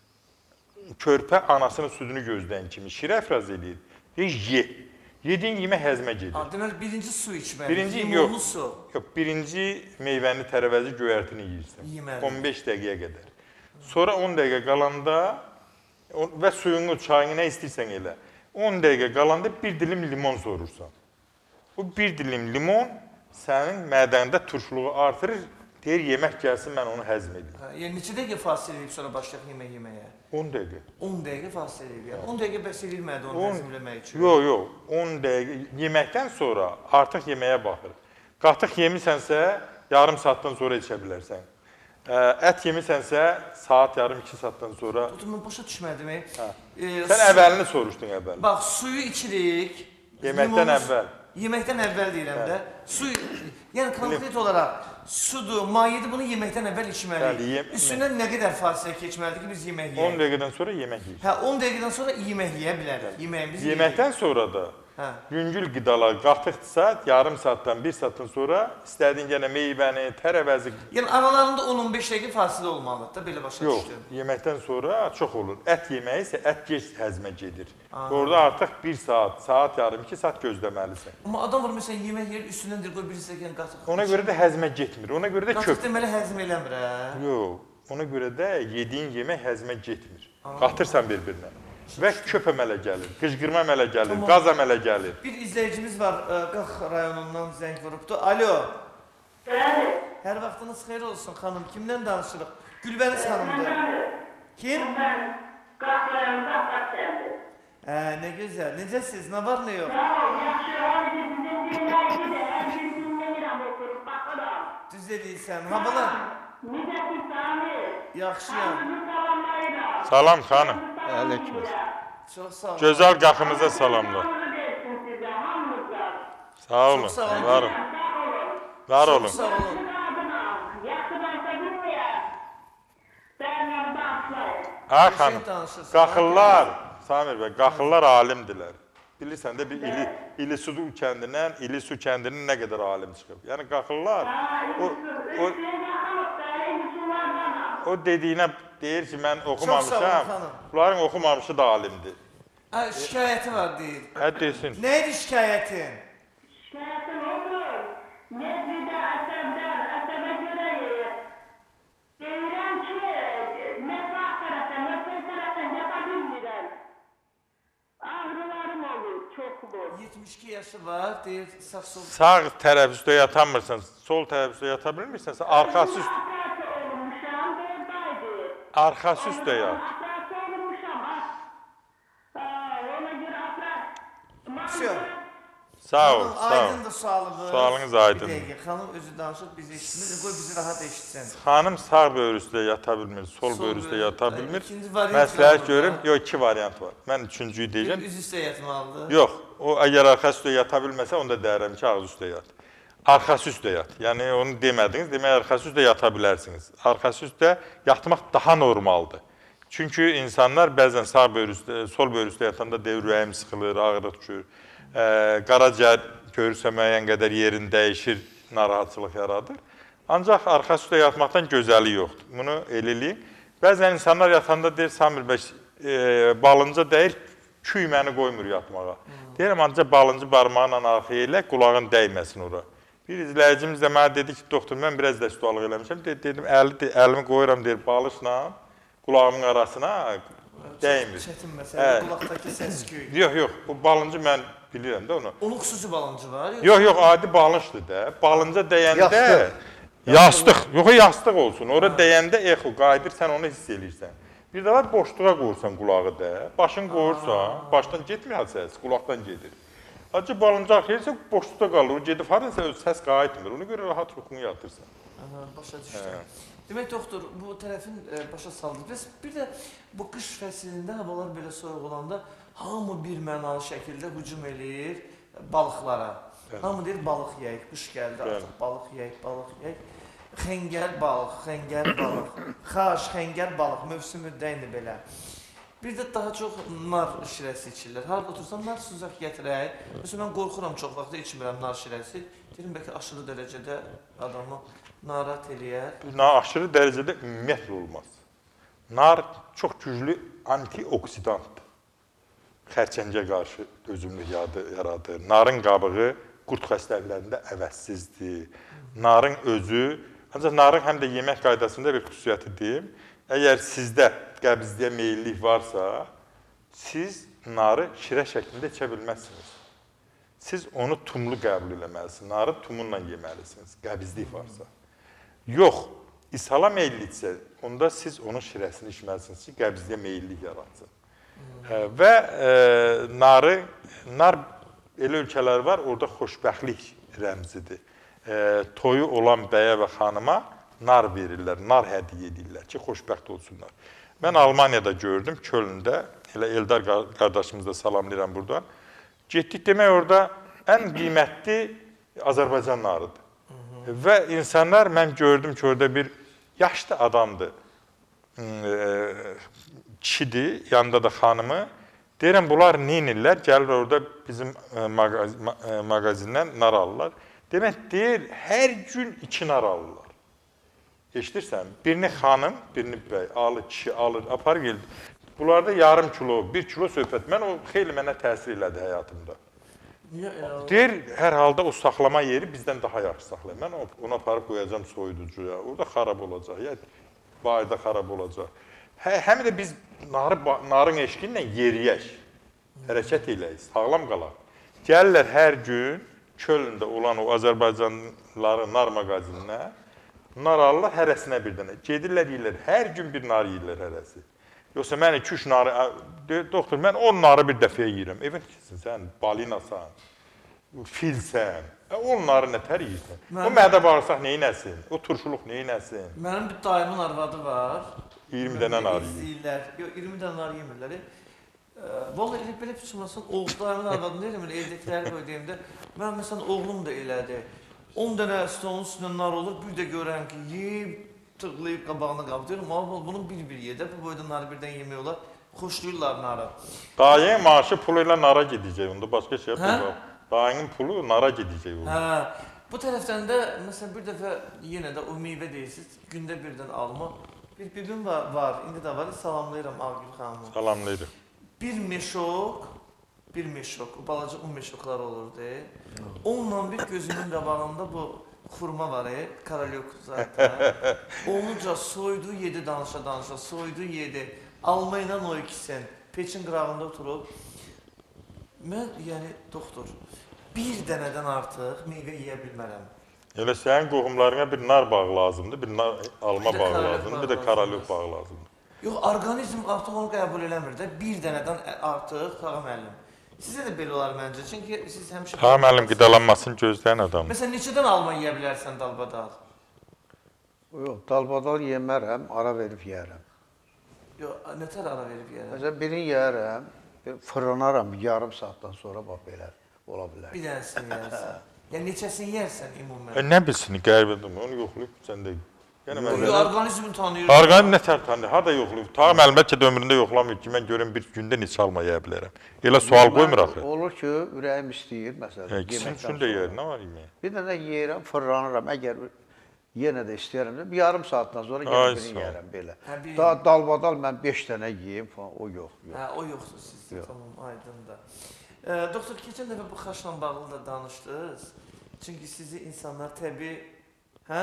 körpə anasının südünü gözləyən kimi şirə əfraz edir. Ye. Yediyin yemək həzmə gedir. Deməli, birinci su içməli, birinci, limonlu yox, su. Yox, birinci meyvəni, tərəvəzi, göyərtini yeyirsən. Yeməli. on beş dəqiqəyə qədər. Sonra on dəqiqə qalanda və suyunu, çayını nə istəyirsən elə. on dəqiqə qalanda bir dilim limon sorursan. Bu bir dilim limon sənin mədəndə turşuluğu artırır. Deyir, yemək gəlsin, mən onu həzm edeyim. Yəni, neçə dəqiqə fasilə edib sonra başlayaq yemək yeməyə? on dəqiqə. on dəqiqə fasilə edib. Yəni, on dəqiqə bəs edilmədi onu həzmləmək üçün. Yox, yox. on dəqiqə yeməkdən sonra artıq yeməyə baxır. Qatıq yemisənsə, yarım saatdan sonra içə bilərsən. Ət yemisənsə, saat yarım, iki saatdan sonra... Tutum, mən başa düşmədim. Sən əvvəlini soruşdun əvvəlini. Bax, suyu içirik. Yeməkdən əvvəl. Yeməkdən əvvəl deyirəm də. Su, yəni konkret olaraq sudur, mayedir, bunu yeməkdən əvvəl içməliyik. Üstündən nə qədər fasilə keçməlidir ki, biz yemək yeyək? on dəqiqədən sonra yemək yeyək. Hə, on dəqiqədən sonra yemək yeyə bilərik. Yeməyimizi yeyək. Yeməkdən sonra da yüngül qidalar qatıqdırsa, yarım saatdan, bir saatdan sonra istədiyin yenə meyvəni, tərəvəzi... Yəni, aralarında on on beş dəqiqə fasilə olmalıdır da, belə başa düşdüm. Yox, yeməkdən sonra çox olur. Ət yeməyi isə ət gec həzmə gedir. Orada artıq bir saat, saat yarım, iki saat gözləməlisən. Amma adam var, məsələn, yemək yer üstündən dir, qoy bir stəkan qatıq. Ona görə də həzmə getmir, ona görə də köp. Qatıq deməli həzm eləmir, hə? Yox, ona görə də yediyin yemək həzmə getmir. Qatırsan bir-birinə. Və köp əmələ gəlir, qıcqırma əmələ gəlir, qaz əmələ gəlir. Bir izləyicimiz var, Qax rayonundan zəng vurubdu. Alo. Bəli. Hər vaxtınız xeyir olsun, xanım. Kimdən danışırıq? Gülbəniz xanımdır. Kim? Mən Qax rayonunda Qaxsəndir. Hə, nə gözəl. Necəsiz? Nə var, nə yox? Sağ ol, yaxşı. Hər bir sizin dinləyicə də, hər bir dinləyirəm oturub, baxıram. Düz edirsən. Havalar? Necəsiz, Samir? Yaxşıyam. Hamınızı salamlayıram. Salam xanım. Əleykum. Çox sağ olun. Gözəl qaxımıza salamla. Hamınızı versin sizə, hamınızı. Sağ olun, Çox sağ olun. var olun. Sağ olun. Var olun. Çox sağ olun. Yaxşı danışa bilməyəm. Bəyənəm danışlayın. Ha Şey xanım, danışırsın. qaxıllar, Samir bəy, qaxıllar alimdilər. Bilirsən də bir ili, İlisu kəndindən, İlisu kəndinin nə qədər alim çıxıb. Yəni qaxıllar, o, o, o dediyinə deyir ki, mən oxumamışam, bunların oxumamışı da alimdir. Hə, şikayəti var deyir. Hə, desin. Nə idi şikayətin? Şikayətin olur. Nezlidə, əsəbdən, əsəbə görə deyirəm ki, nə sağ tərəfdən, nə sol tərəfdən yata bilmirəm. Ağrılarım olur, çoxdur. yetmiş iki yaşı var, deyir, sağ sol. Sağ tərəf üstə yatamırsan, sol tərəf üstə yata bilmirsənsə, arxası üstə. Operasiya olunmuşam, buradaydı. Arxası üstə yat. Operasiya olunmuşam, ona görə operasiya. Sağ ol, sağ ol. Aydındır sualımız. Sualınız aydındır. Bir dəqiqə, xanım özü danışır, bizi eşitmir, qoy bizi rahat eşitsin. Xanım sağ böyür üstə yata bilmir, sol böyür üstə yata bilmir. İkinci variant Məsləhət var görüm, burada. yox, iki variant var. Mən üçüncüyü deyəcəm. Üz üstə yatmalıdır. Yox, o əgər arxası üstə yata bilməsə, onda deyərəm ki, ağız üstə yat. Arxası üstə yat. Yəni onu demədiniz, demək arxası üstə yata bilərsiniz. Arxası üstə yatmaq daha normaldır. Çünki insanlar bəzən sağ böyür üstə, sol böyür üstə yatanda deyir, ürəyim sıxılır, ağrı düşür. E, qaraciyər görürsə müəyyən qədər yerin dəyişir, narahatçılıq yaradır. Ancaq arxası üstə yatmaqdan gözəli yoxdur. Bunu el eləyin. Bəzən insanlar yatanda deyir, Samir bəy, e, balınca deyir, küy məni qoymur yatmağa. Deyirəm, ancaq balıncı barmağıyla arxaya elə, qulağın dəyməsin ora. Bir izləyicimiz də mənə dedi ki, doktor, mən biraz da üstəlıq eləmişəm. Dedim, əli, əlimi qoyuram, deyir, balışla, qulağımın arasına dəymir. Çətin məsələ, qulaqdakı səs küy. Yox, yox, bu balıncı mən bilirəm də onu. Onun xüsusi balıncı var? Yox, yox, adi balışdır da. Balınca dəyəndə... Yastıq. Yastıq. Yox, yastıq olsun. Ora dəyəndə exo qayıdır, sən onu hiss eləyirsən. Bir də var, boşluğa qoyursan qulağı da. Başın qoyursan, başdan getmir səs, qulaqdan gedir. Acı balınca axıyırsa, boşluqda qalır. O gedib harınsa öz səs qayıtmır. Ona görə rahat yuxunu yatırsan. Aha, başa düşdüm. Demək, doktor, bu tərəfin e, başa saldı. Bəs bir də bu qış fəslində havalar belə soyuq olanda hamı bir mənalı şəkildə hücum eləyir balıqlara. Evet. Hamı deyir, balıq yeyək, qış gəldi artıq, evet. Balıq yeyək, balıq yeyək. Xəngəl balıq, xəngəl balıq, xaş, xəngəl balıq, mövsümündə indi belə. Bir də daha çox nar şirəsi içirlər. Harada otursam, nar suzaq gətirək. Məsələn, mən qorxuram çox vaxtda içmirəm nar şirəsi. Deyirəm, bəlkə aşırı dərəcədə adamı narat eləyər. Nar aşırı dərəcədə ümumiyyətlə olmaz. Nar çox güclü antioksidantdır. Xərçəngə qarşı dözümlük yaradır. Narın qabığı qurd xəstəliklərində əvəzsizdir. Narın özü, ancaq narın həm də yemək qaydasında bir xüsusiyyəti deyim. Əgər sizdə qəbizliyə meyillik varsa, siz narı şirə şəklində içə bilməzsiniz. siz onu tumlu qəbul eləməlisiniz. Narı tumunla yeməlisiniz, qəbizlik varsa. Yox, ishala meyillidirsə, onda siz onun şirəsini içməlisiniz ki, qəbizliyə meyillik yaratsın. Hmm. Və e, narı, nar elə ölkələr var, orada xoşbəxtlik rəmzidir. E, toyu olan bəyə və xanıma nar verirlər, nar hədiyyə edirlər ki, xoşbəxt olsunlar. Mən Almaniyada gördüm, Kölndə, elə Eldar qardaşımızı da salamlayıram buradan. Getdik, demək orada ən qiymətli Azərbaycan narıdır. Hı-hı. Və insanlar, mən gördüm ki, orada bir yaşlı adamdır, kişidir, yanında da xanımı. Deyirəm, bunlar neynirlər? Gəlir orada bizim mağaz mağazindən nar alırlar. Demək, deyir, hər gün iki nar alırlar. Eşidirsən, birini xanım, birini bəy, alır, kişi alır, apar geldi. Bunlarda yarım kilo, bir kilo söhbət. Mən o xeyli mənə təsir elədi həyatımda. Deyir, hər halda o saxlama yeri bizdən daha yaxşı saxlayır. Mən ona aparıb qoyacam soyuducuya, orada xarab olacaq, ya bayırda xarab olacaq. Hə, həm də biz narı, narın eşqi ilə yeriyək, hərəkət eləyik, sağlam qalaq. Gəlirlər hər gün Kölndə olan o Azərbaycanlıların nar mağazininə, nar alırlar hərəsinə bir dənə. Gedirlər, yiyirlər, hər gün bir nar yiyirlər hərəsi. Yoxsa mən iki üç narı, deyir, doktor, mən on narı bir dəfəyə yiyirəm. Evin kesin, sən balinasan, filsən, on narı nətər yiyirsən? O mədə bağırsaq neynəsin? O turşuluq neynəsin? Mənim bir dayımın arvadı var. iyirmi dənə nar yiyir. Yox, iyirmi dənə nar yemirlər. Vallahi elə belə pişmasın, oğul dayımın arvadı deyirəm, elə evdəkiləri qoyduğumda, mən məsələn, oğlum da elədi. on dənə stolun üstündə nar olur, bir də görəm ki, yiyib, tırqlayıb qabağına qabdıyorum. Amma bunun bir-bir yedə, bu boyda narı birdən yemək olar, xoşlayırlar narı. Dayının maaşı pulu ilə nara gedəcək, onda başqa şey yapacaq. Dayının pulu nara gedəcək. Hə, bu tərəfdən də, məsələn, bir dəfə yenə də o meyvə deyirsiniz, gündə birdən alma. Bir bibim var, var, indi də var, salamlayıram Ağgül xanımı. Salamlayıram. Bir meşok, bir meşok, o balaca un meşoklar olurdu. Onunla bir gözümün qabağında bu xurma var, karalyok zaten. Onuca soydu, yedi danışa danışa, soydu, yedi. Almayla o ikisini, peçin qırağında oturub. Mən, yəni, doktor, bir dənədən artıq meyvə yeyə bilmərəm. Elə sənin qohumlarına bir nar bağı lazımdır, bir nar, alma bağı lazımdır, bir də karalyok bağı lazımdır. Yox, orqanizm artıq onu qəbul eləmir də, bir dənədən artıq, Tağa müəllim. Sizə də belə olar məncə, çünki siz həmişə... Tağa müəllim qidalanmasını gözləyən adam. Məsələn, neçədən alma yeyə bilərsən dalbadal? Yox, dalbadal yemərəm, ara verib yeyərəm. Yox, nətər ara verib yeyərəm? Məsələn, birini yeyərəm, fırlanaram, yarım saatdan sonra bax belə ola bilər. Bir dənəsini yeyərsən. Yəni, neçəsini yeyərsən ümumən? E, nə bilsin, qəribədir mi? Onu yoxlayıb sən də... Yox, orqanizmi tanıyır. Orqanizm nətər tanıyır? Harada yoxlayıb? Tağa müəllim bəlkə də ömründə yoxlamayıb ki, mən görüm bir gündə neçə alma yeyə bilərəm. Elə sual qoymur axı. Olur ki, ürəyim istəyir, məsələn, yeməkdən sonra. Də yer, nə var yeməyə? Bir dənə yeyirəm, fırlanıram. Əgər yenə də istəyərəm, bir yarım saatdan sonra yenə birini yeyərəm belə. Daha dalbadal mən beş dənə yeyim falan, o yox. Hə, o yoxdur sizdə, tamam, aydındır. Doktor, keçən dəfə bu xaşla bağlı da danışdınız. Çünki sizi insanlar təbii, hə?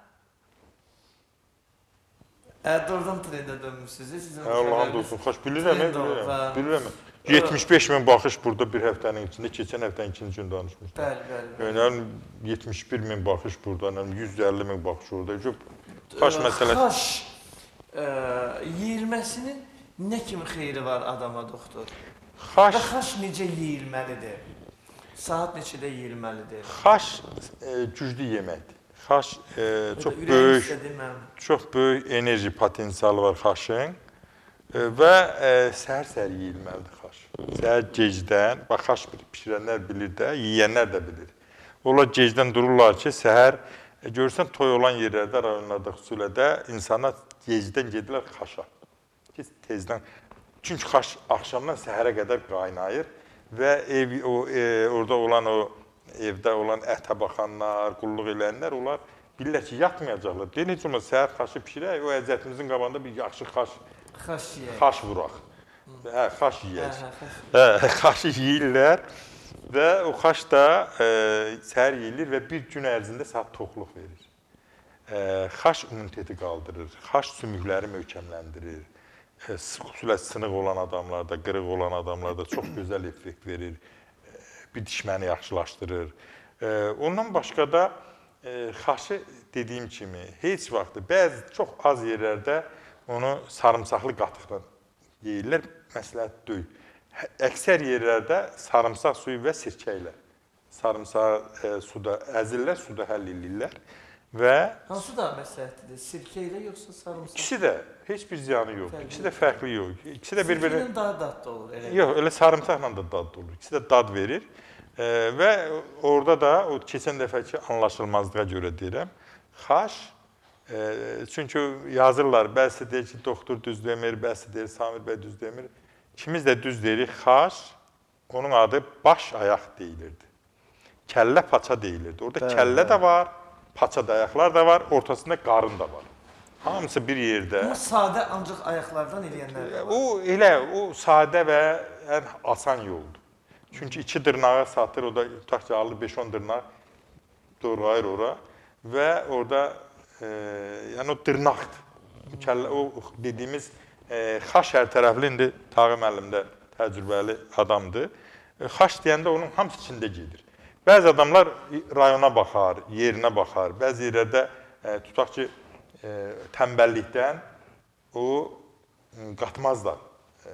Doğrudan trendə dönmüşsünüz. Allah'ım dostum, xoş bilirəm, bilirəm. yetmiş beş min baxış burada bir həftənin içində, keçən həftənin ikinci gün danışmışdım. Bəli, bəli. Yəni, yetmiş bir min baxış burada, yüz əlli min baxış orada. Xaş məsələsi. Xaş yeyilməsinin nə kimi xeyri var adama, doktor? Xaş... Və xaş necə yeyilməlidir? Saat neçədə yeyilməlidir? Xaş güclü yeməkdir. Xaş e, çox böyük, çox böyük enerji potensialı var xaşın və e, səhər-səhər yeyilməlidir xaş. Səhər gecdən, bax xaş pişirənlər bilir də, yiyənlər də bilir. Onlar gecdən dururlar ki, səhər, e, görürsən toy olan yerlərdə, rayonlarda, xüsusilə insanlar gecdən gedirlər xaşa. Tezdən, çünki xaş axşamdan səhərə qədər qaynayır və ev, o, e, orada olan o evdə olan ətə baxanlar, qulluq eləyənlər, onlar bilirlər ki, yatmayacaqlar. Deyir, necə olmaz, səhər xaşı pişirək, o əziyyətimizin qabanda bir yaxşı xaş, xaş, xaş vuraq. Hə, xaş yiyək. Hə, xaşı yeyirlər və o xaş da e, səhər yeyilir və bir gün ərzində saat toxluq verir. E, xaş immuniteti qaldırır, xaş sümükləri möhkəmləndirir. Xüsusilə sınıq olan adamlarda, qırıq olan adamlarda çox gözəl effekt verir. bitişməni yaxşılaşdırır. E, ondan başqa da e, xaşı dediyim kimi heç vaxt, bəzi çox az yerlərdə onu sarımsaqlı qatıqla yeyirlər, məsləhət deyil. Əksər yerlərdə sarımsaq suyu və sirkə ilə sarımsağı e, suda əzirlər, suda həll edirlər və Hansı da məsləhətlidir? Sirkə ilə yoxsa sarımsaq? İkisi də heç bir ziyanı yox. İkisi də fərqli yox. İkisi də bir-birinə Sirkə ilə daha dadlı olur elə. Yox, elə sarımsaqla da dadlı olur. İkisi də dad verir. E, və orada da o keçən dəfəki anlaşılmazlığa görə deyirəm, xaş e, çünki yazırlar, bəzi deyir ki, doktor düz demir, bəzi deyir Samir bəy düz demir. İkimiz də düz deyirik, xaş, onun adı baş ayaq deyilirdi. Kəllə paça deyilirdi. Orada Bəli. kəllə də var, paça dayaqlar da var, ortasında qarın da var. Hamısı bir yerdə. Amma sadə ancaq ayaqlardan eləyənlər də var. O elə, o sadə və ən asan yoldur. Çünki iki dırnağı satır, o da tutaq ki, alır beş on dırnaq doğrayır ora və orada e, yəni o dırnaqdır. Kəllə, o dediyimiz e, xaş hər tərəfli, indi Tağı müəllim də təcrübəli adamdır. E, xaş deyəndə onun hamısı içində gedir. Bəzi adamlar rayona baxar, yerinə baxar. Bəzi yerlərdə e, tutaq ki, e, tənbəllikdən o qatmazlar e,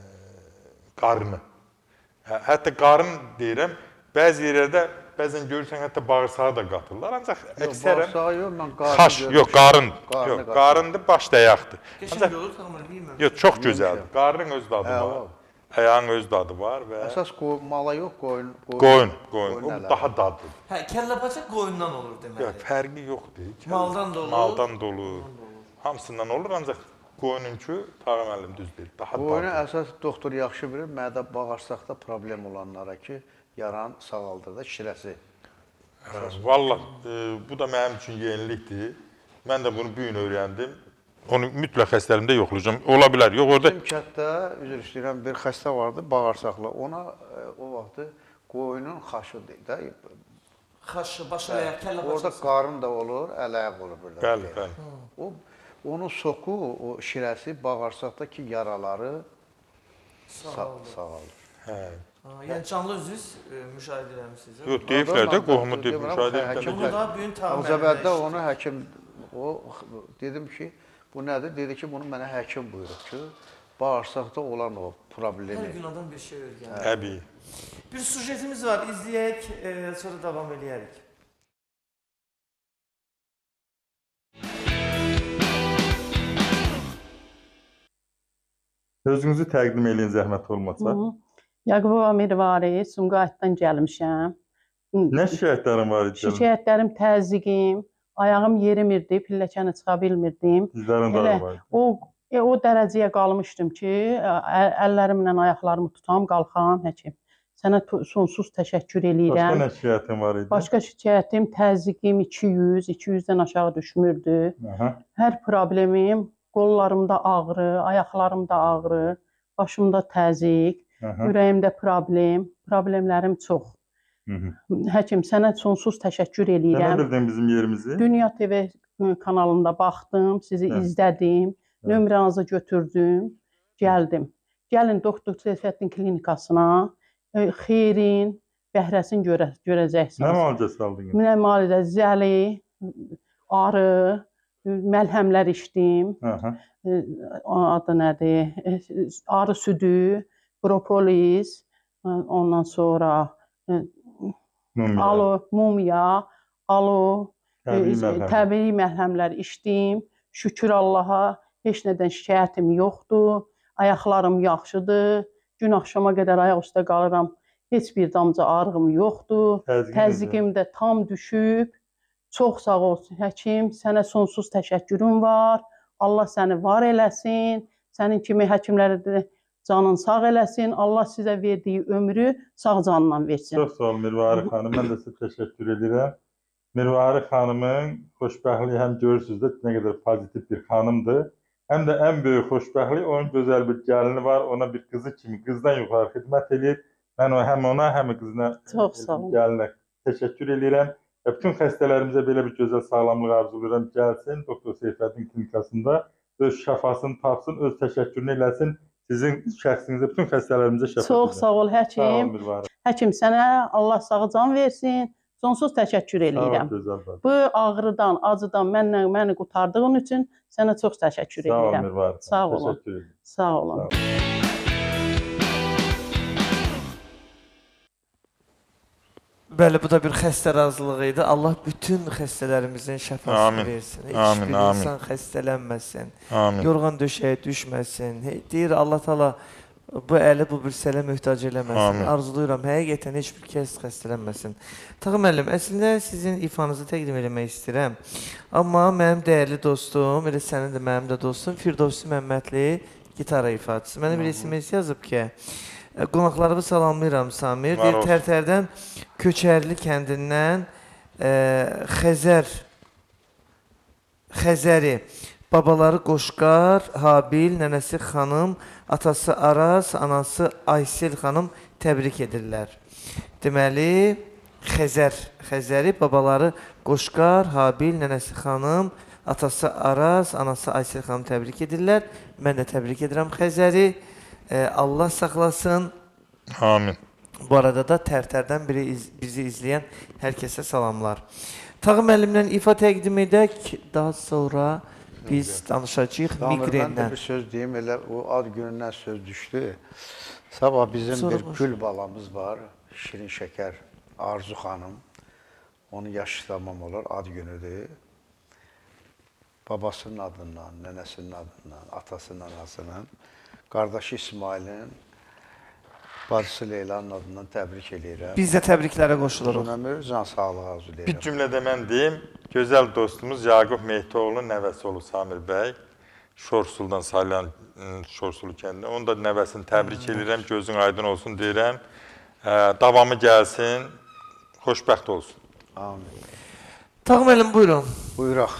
qarını. Hə, hətta qarın deyirəm, bəzi yerlərdə bəzən görürsən hətta bağırsağı da qatırlar. Ancaq əksərən xaş, yox, qarın, yox, qarındır, baş dəyaqdır. Qəşəng olur, tamam, bilmirəm. Yox, çox gözəldir. Qarının öz dadı var. Ayağın öz dadı var və əsas mala yox, qoyun. Qoyun, qoyun. O daha dadlıdır. Hə, kəlləpaça qoyundan olur deməli. Yox, fərqi yoxdur. Maldan da olur. Maldan da olur. Hamısından olur, ancaq qoyununki Tağı müəllim düz deyir, daha dadlıdır. Qoyunu əsas doktor yaxşı bilir, mədə bağırsaqda problem olanlara ki, yaran sağaldır da şirəsi. Vallahi, e, bu da mənim üçün yenilikdir. Mən də bunu bu gün öyrəndim. Onu mütləq xəstələrimdə yoxlayacağam. Ola bilər. Yox, orada Bizim kətdə, üzr istəyirəm, bir xəstə vardı, bağırsaqlı. Ona o vaxtı qoyunun xaşı deyil də. Xaşı, baş ayaq, kəlləpaçası. Orada qarın da olur, əl-ayaq olur burada. Bəli, bəli. O, onun soku, o şirəsi bağırsaqdakı yaraları sağalır. Hə. Yəni canlı üzüz e, müşahidə eləmişsiniz. Yox, deyiblər də, qohumu deyib müşahidə etmişlər. Bunu da bu gün Tağı Ağzəbəddə onu həkim, o dedim ki, bu nədir? Dedi ki, bunu mənə həkim buyurub ki, bağırsaqda olan o problemi. Hər gün adam bir şey öyrənir. Təbii. Bir sujetimiz var, izləyək, e, sonra davam edərik. Özünüzü təqdim eləyin zəhmət olmasa. Yaqubova Mirvari, Sumqayıtdan gəlmişəm. Nə şikayətlərin var idi? Şikayətlərim təzyiqim, ayağım yerimirdi, pilləkəni çıxa bilmirdim. Dizlərin Elə, var idi. o, e, o dərəcəyə qalmışdım ki, əl, əllərimlə ayaqlarımı tutam, qalxam, həkim. Sənə sonsuz təşəkkür eləyirəm. Başqa nə şikayətin var idi? Başqa şikayətim, təzyiqim iki yüz, iki yüzdən aşağı düşmürdü. Aha. Hər problemim, qollarımda ağrı, ayaqlarımda ağrı, başımda təzyiq, Aha. ürəyimdə problem, problemlərim çox. Hı -hı. Həkim, sənə sonsuz təşəkkür Nə eləyirəm. bildin bizim yerimizi? Dünya T V kanalında baxdım, sizi Hə. izlədim, Hə. nömrənizı götürdüm, gəldim. Gəlin doktor Seyfəddin klinikasına, e, xeyrin, bəhrəsini görə, görəcəksiniz. Nə müalicəsi aldın? Nə müalicə, zəli, arı, məlhəmlər içdim. Aha. E, adı nədir? E, arı südü, propolis, e, ondan sonra e, Mumya. alo, mumya, alo, Təbii e, məlhəm. təbii məlhəmlər içdim. Şükür Allaha, heç nədən şikayətim yoxdur. Ayaqlarım yaxşıdır. Gün axşama qədər ayaq üstə qalıram. Heç bir damcı ağrım yoxdur. Təzyiqin Təzyiqim də tam düşüb. Çox sağ ol həkim. Sənə sonsuz təşəkkürüm var. Allah səni var eləsin. Sənin kimi həkimlərə də canın sağ eləsin. Allah sizə verdiyi ömrü sağ canla versin. Çox sağ ol Mirvari xanım. Mən də sizə təşəkkür edirəm. Mirvari xanımın xoşbəxtliyi həm görürsünüz də nə qədər pozitiv bir xanımdır. Həm də ən böyük xoşbəxtlik onun gözəl bir gəlini var. Ona bir qızı kimi qızdan yuxarı xidmət edir. Mən o həm ona, həm qızına Çox sağ olun. gəlinə təşəkkür edirəm. Və bütün xəstələrimizə belə bir gözəl sağlamlıq arzulayıram. Gəlsin doktor Seyfəddin klinikasında öz şəfasını tapsın, öz təşəkkürünü eləsin. Sizin şəxsinizdə bütün xəstələrimizə şəfa Çox edirəm. sağ ol həkim. Sağ ol Mirvarım. Həkim sənə Allah sağ can versin. Sonsuz təşəkkür eləyirəm. Sağ ol gözəl bacım. Bu ağrıdan, acıdan mənlə məni qurtardığın üçün sənə çox təşəkkür Sağ ol edirəm. Mirvarım. Sağ olun. Təşəkkür edirəm. Sağ olun. Sağ ol. Bəli, bu da bir xəstə razılığı idi. Allah bütün xəstələrimizin şəfasını Amin. versin. Heç Amin, bir amin. insan xəstələnməsin. Amin. Yorğan döşəyə düşməsin. Hey, deyir Allah Taala bu əli bu bir sələ möhtac eləməsin. Amin. Arzulayıram, həqiqətən heç bir kəs xəstələnməsin. Tağı müəllim, əslində sizin ifanızı təqdim etmək istəyirəm. Amma mənim dəyərli dostum, elə sənin də mənim də dostum Firdovsi Məmmədli gitara ifaçısı. Mənə bir S M S yazıb ki, qonaqlarımı salamlayıram Samir. Var Deyir, olsun. Tərtərdən Köçərli kəndindən e, Xəzər Xəzəri babaları Qoşqar, Habil, nənəsi xanım, atası Araz, anası Aysel xanım təbrik edirlər. Deməli, Xəzər, Xəzəri babaları Qoşqar, Habil, nənəsi xanım, atası Araz, anası Aysel xanım təbrik edirlər. Mən də təbrik edirəm Xəzəri. E, Allah saxlasın. Amin. Bu arada da Tərtərdən biri iz, bizi izləyən hər kəsə salamlar. Tağı müəllimlə ifa təqdim edək, daha sonra biz danışacağıq Tamir, mən də miqrendən. bir söz deyim, elə o ad günündən söz düşdü. Sabah bizim Sonra bir boş. gül balamız var, Şirin Şəkər Arzu xanım. Onun yaşı tamam olur, ad günüdür. Babasının adından, nənəsinin adından, atasının, anasının, qardaşı İsmailin, bacısı Leylanın adından təbrik edirəm. Biz də təbriklərə qoşuluruq. Uzun ömür, can sağlığı arzu Bir edirəm. cümlədə mən deyim, gözəl dostumuz Yaqub Mehtioğlu'nun nəvəsi olub Samir bəy. Şorsuldan sayılan Şorsulu kəndində. Onun da nəvəsini təbrik edirəm, gözün aydın olsun deyirəm. Davamı gəlsin, xoşbəxt olsun. Amin. Tağı müəllim, buyurun. Buyuraq.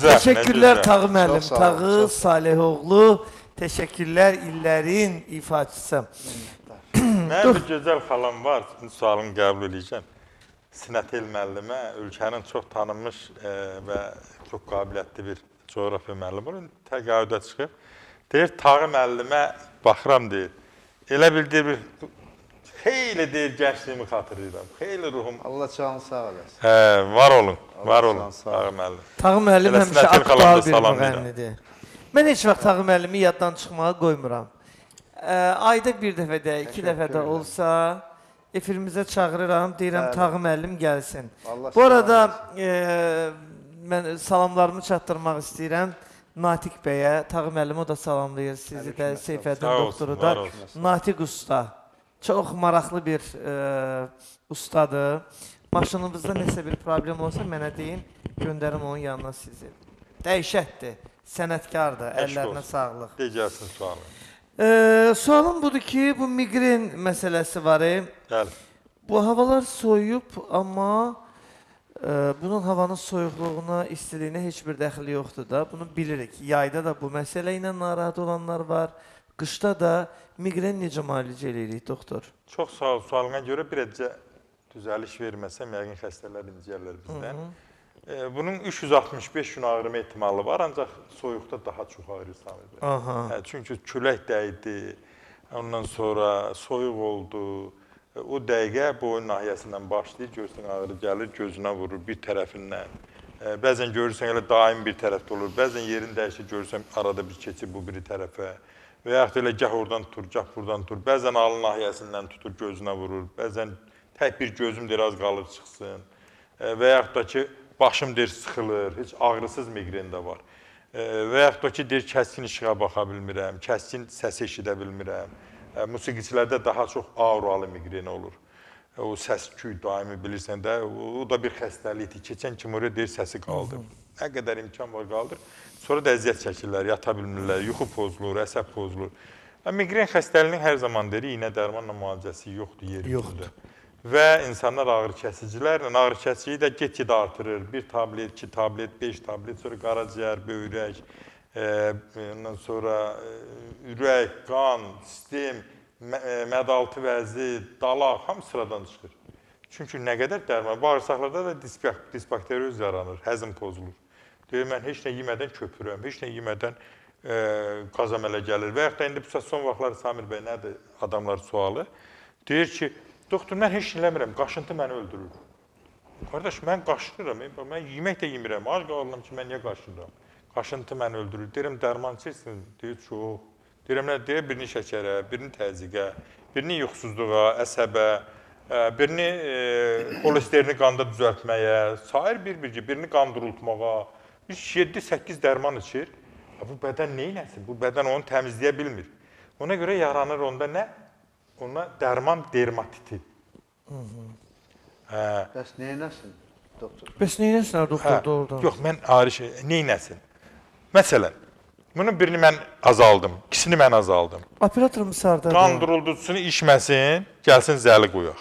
gözəl. Təşəkkürlər Tağı müəllim, Çox sağ olun, Tağı çox Salihoğlu. Təşəkkürlər illərin ifaçısı. Mənim bir gözəl xalam var, sualını qəbul edəcəm. Sinət El müəllimə, ölkənin çox tanınmış e, və çox qabiliyyətli bir coğrafiya müəllimi olur. Təqaüdə çıxıb. Deyir, Tağı müəllimə baxıram deyir. Elə bil deyir, bir, xeyli deyir, gəncliyimi xatırlayıram. Xeyli ruhum. Allah canı sağ eləsin. Hə, var olun, var Allah olun canı sağ Tağı müəllim. Tağı müəllim Elə həmişə Sinət El xalamı da aktual bir salamlayıram. müğənnidir. Mən heç vaxt Tağı müəllimi yaddan çıxmağa qoymuram. Ə, ayda bir dəfə də, iki dəfə də olsa efirimizə çağırıram, deyirəm Tağı müəllim gəlsin. Allah Bu arada e, mən salamlarımı çatdırmaq istəyirəm Natiq bəyə. Tağı müəllim o da salamlayır sizi də, Seyfəddin Sağ olsun, doktoru var da. olsun. Natiq usta. Çox maraqlı bir e, ustadır. Maşınınızda nəsə bir problem olsa mənə deyin, göndərim onun yanına sizi. Dəhşətdir, sənətkardır, əllərinə sağlıq. Deyəcəksin sualı. Ee, sualım budur ki, bu migren məsələsi var. E. Gəl. Bu havalar soyuyub, amma e, bunun havanın soyuqluğuna, istiliyinə heç bir dəxli yoxdur da. Bunu bilirik. Yayda da bu məsələ ilə narahat olanlar var. Qışda da migren necə müalicə edirik, doktor? Çox sağ ol. Sualına görə bir əcə düzəliş verməsəm, yəqin xəstələr incəyərlər bizdən. E, bunun üç yüz altmış beş gün ağrıma ehtimalı var, ancaq soyuqda daha çox ağrır Samir bəy. Aha. E, çünki külək dəydi, ondan sonra soyuq oldu. E, o dəqiqə boyun nahiyəsindən başlayır, görürsən ağrı gəlir, gözünə vurur bir tərəfindən. E, bəzən görürsən elə daim bir tərəfdə olur, bəzən yerin dəyişir, görürsən arada bir keçir bu biri tərəfə. Və yaxud elə gah oradan tutur, gah buradan tutur. Bəzən alın nahiyəsindən tutur, gözünə vurur. Bəzən tək bir gözüm deyir, az qalır çıxsın. E, və yaxud da ki, başım deyir, sıxılır, heç ağrısız migren də var. E, və yaxud da ki, deyir, kəskin işığa baxa bilmirəm, kəskin səs eşidə bilmirəm. E, musiqiçilərdə daha çox auralı migren olur. E, o səs-küy daimi bilirsən də, o, o da bir xəstəlikdir. Keçən kim oraya deyir, səsi qaldır. Nə qədər imkan var qaldır. Sonra da əziyyət çəkirlər, yata bilmirlər, yuxu pozulur, əsəb pozulur. E, migren xəstəliyinin hər zaman deyir, iynə dərmanla müalicəsi yoxdur, yer yoxdur. Və insanlar ağrı kəsicilərlə, ağrı kəsiciyi də get-gedə artırır. Bir tablet, iki tablet, beş tablet, sonra qaraciyər, böyrək, e, ondan sonra e, ürək, qan, sistem, mədaltı vəzi, dalaq, hamı sıradan çıxır. Çünki nə qədər dərman, bağırsaqlarda da disbakterioz yaranır, həzm pozulur. Deyir, mən heç nə yemədən köpürəm, heç nə yemədən e, qazam ələ gəlir. Və yaxud da indi bu son vaxtları Samir bəy nədir adamlar sualı? Deyir ki, doktor, mən heç eləmirəm, qaşıntı məni öldürür. Qardaş, mən qaşınıram, mən yemək də yemirəm, az qalıram ki, mən niyə qaşınıram? Qaşıntı məni öldürür. Deyirəm, dərman içirsin, deyir, çox. Deyirəm, nə deyir, birini şəkərə, birini təzyiqə, birini yuxusuzluğa, əsəbə, birini e, xolesterini qanda düzəltməyə, sair bir-bir ki, birini qan durultmağa, yeddi səkkiz dərman içir. Bu bədən neynəsin? Bu bədən onu təmizləyə bilmir. Ona görə yaranır onda nə? Ona dərman dermatiti. Hə. Bəs neynəsin, doktor? Bəs neynəsin, doktor, doğrudan? Yox, mən ayrı şey, neynəsin? Məsələn, bunun birini mən azaldım, ikisini mən azaldım. Operatorum sardadır. Qan durulducusunu içməsin, gəlsin zəli qoyaq.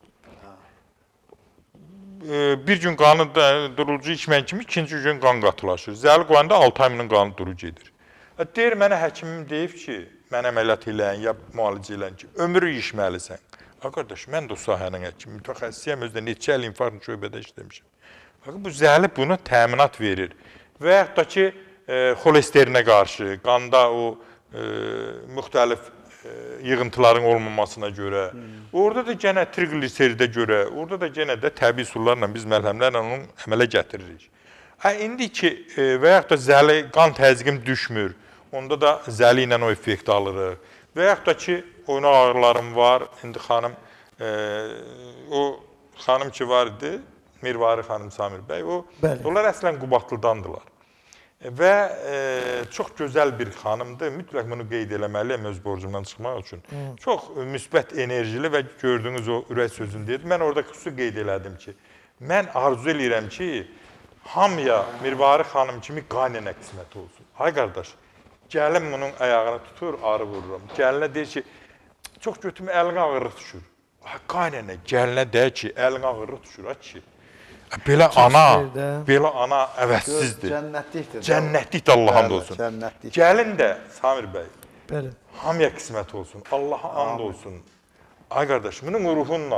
Bir gün qanı durulucu içməyən kimi ikinci gün qan qatılaşır. Zəli qoyanda altı ay bunun qanı durucu edir. Deyir, mənə həkimim deyib ki, mən əməliyyat eləyən, ya müalicə eləyən ki, ömrü içməlisən. Qardaş, mən də o sahənin həkimi, mütəxəssisiyəm, özdə neçə il infarkt şöbədə işləmişəm. Bu zəli bunu təminat verir. Və yaxud da ki, e, xolesterinə qarşı, qanda o e, müxtəlif e, yığıntıların olmamasına görə, hmm. orada da gənə triqliseridə görə, orada da gənə də təbii sularla, biz məlhəmlərlə onu əmələ gətiririk. Hə, indi ki, e, və yaxud da zəli, qan təzyiqim düşmür, onda da zəli ilə o effekt alırıq. Və yaxud da ki, oynaq ağrılarım var. İndi xanım, e, o xanım ki var idi, Mirvari xanım Samir bəy, o, onlar əslən Qubadlıdandılar. E, və e, çox gözəl bir xanımdır. Mütləq bunu qeyd eləməliyəm öz borcumdan çıxmaq üçün. Hmm. Çox müsbət enerjili və gördüyünüz o ürək sözünü deyir. Mən orada xüsusi qeyd elədim ki, mən arzu eləyirəm ki, hamıya Mirvari xanım kimi qaynənə qismət olsun. Ay qardaş, gəlin bunun ayağını tutur, arı vururam. Gəlinə deyir ki, çox götürmə, əlinə ağırlıq düşür. Qaynənə, gəlinə deyir ki, əlinə ağırlıq düşür, ay kişi. Belə ana, belə ana əvəzsizdir. Cənnətlikdir. Cənnətlikdir, Allah hamd olsun. Cənnətlik. Gəlin də, Samir bəy, Bəli. hamıya qismət olsun, Allaha hamd olsun. Ay qardaş, bunun ruhunla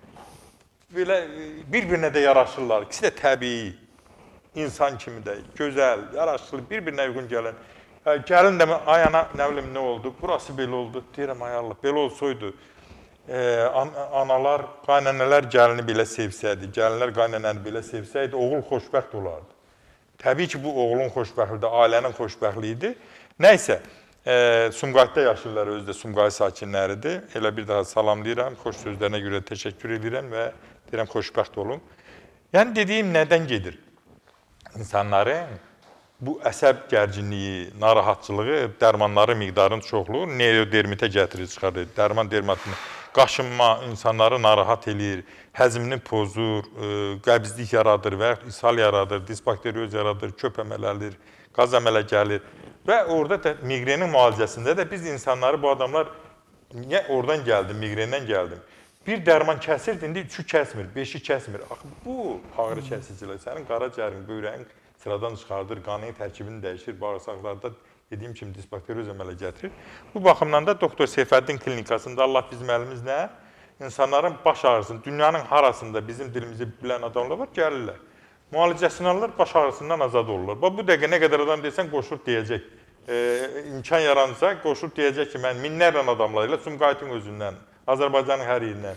belə bir-birinə də yaraşırlar. İkisi də təbii, insan kimi də, gözəl, yaraşıqlı, bir-birinə uyğun gələn. Gəlin də, ay ana, nə bilim, nə oldu? Burası belə oldu. Deyirəm, ay Allah, belə olsaydı. Ee, an analar, qaynənələr gəlini belə sevsəydi, gəlinlər qaynənəni belə sevsəydi, oğul xoşbəxt olardı. Təbii ki, bu oğlun xoşbəxtliyidir, ailənin xoşbəxtliyidir. Nəysə, e, Sumqayıtda yaşayırlar, özü də Sumqayıt sakinləridir. Elə bir daha salamlayıram, xoş sözlərinə görə təşəkkür edirəm və deyirəm, xoşbəxt olun. Yəni, dediyim nədən gedir? İnsanların bu əsəb gərginliyi, narahatçılığı, dərmanların miqdarının çoxluğu neodermitə gətirir, çıxardır. Dərman dermatını qaşınma insanları narahat eləyir, həzmini pozur, qəbizlik yaradır və ishal yaradır, disbakterioz yaradır, köp əmələrdir, qaz əmələ gəlir. Və orada da miqrenin müalicəsində də biz insanları, bu adamlar, niyə oradan gəldim, miqrendən gəldim. Bir dərman kəsirdi, indi üçü kəsmir, beşi kəsmir. Bu ağrı kəsicilər, sənin qaracərin, böyrəyin sıradan çıxardır, qanın tərkibini dəyişir, bağırsaqlarda dediyim kimi disbakterioz əmələ gətirir. Bu baxımdan da doktor Seyfəddin klinikasında Allah bizim əlimizlə insanların baş ağrısını, dünyanın harasında bizim dilimizi bilən adamlar var, gəlirlər. Müalicəsini alırlar, baş ağrısından azad olurlar. Bu dəqiqə nə qədər adam deyəsən qoşur deyəcək. E, imkan yaransa qoşur deyəcək ki, mən minlərlə adamlarıyla Sumqayıtın özündən, Azərbaycanın hər yerindən.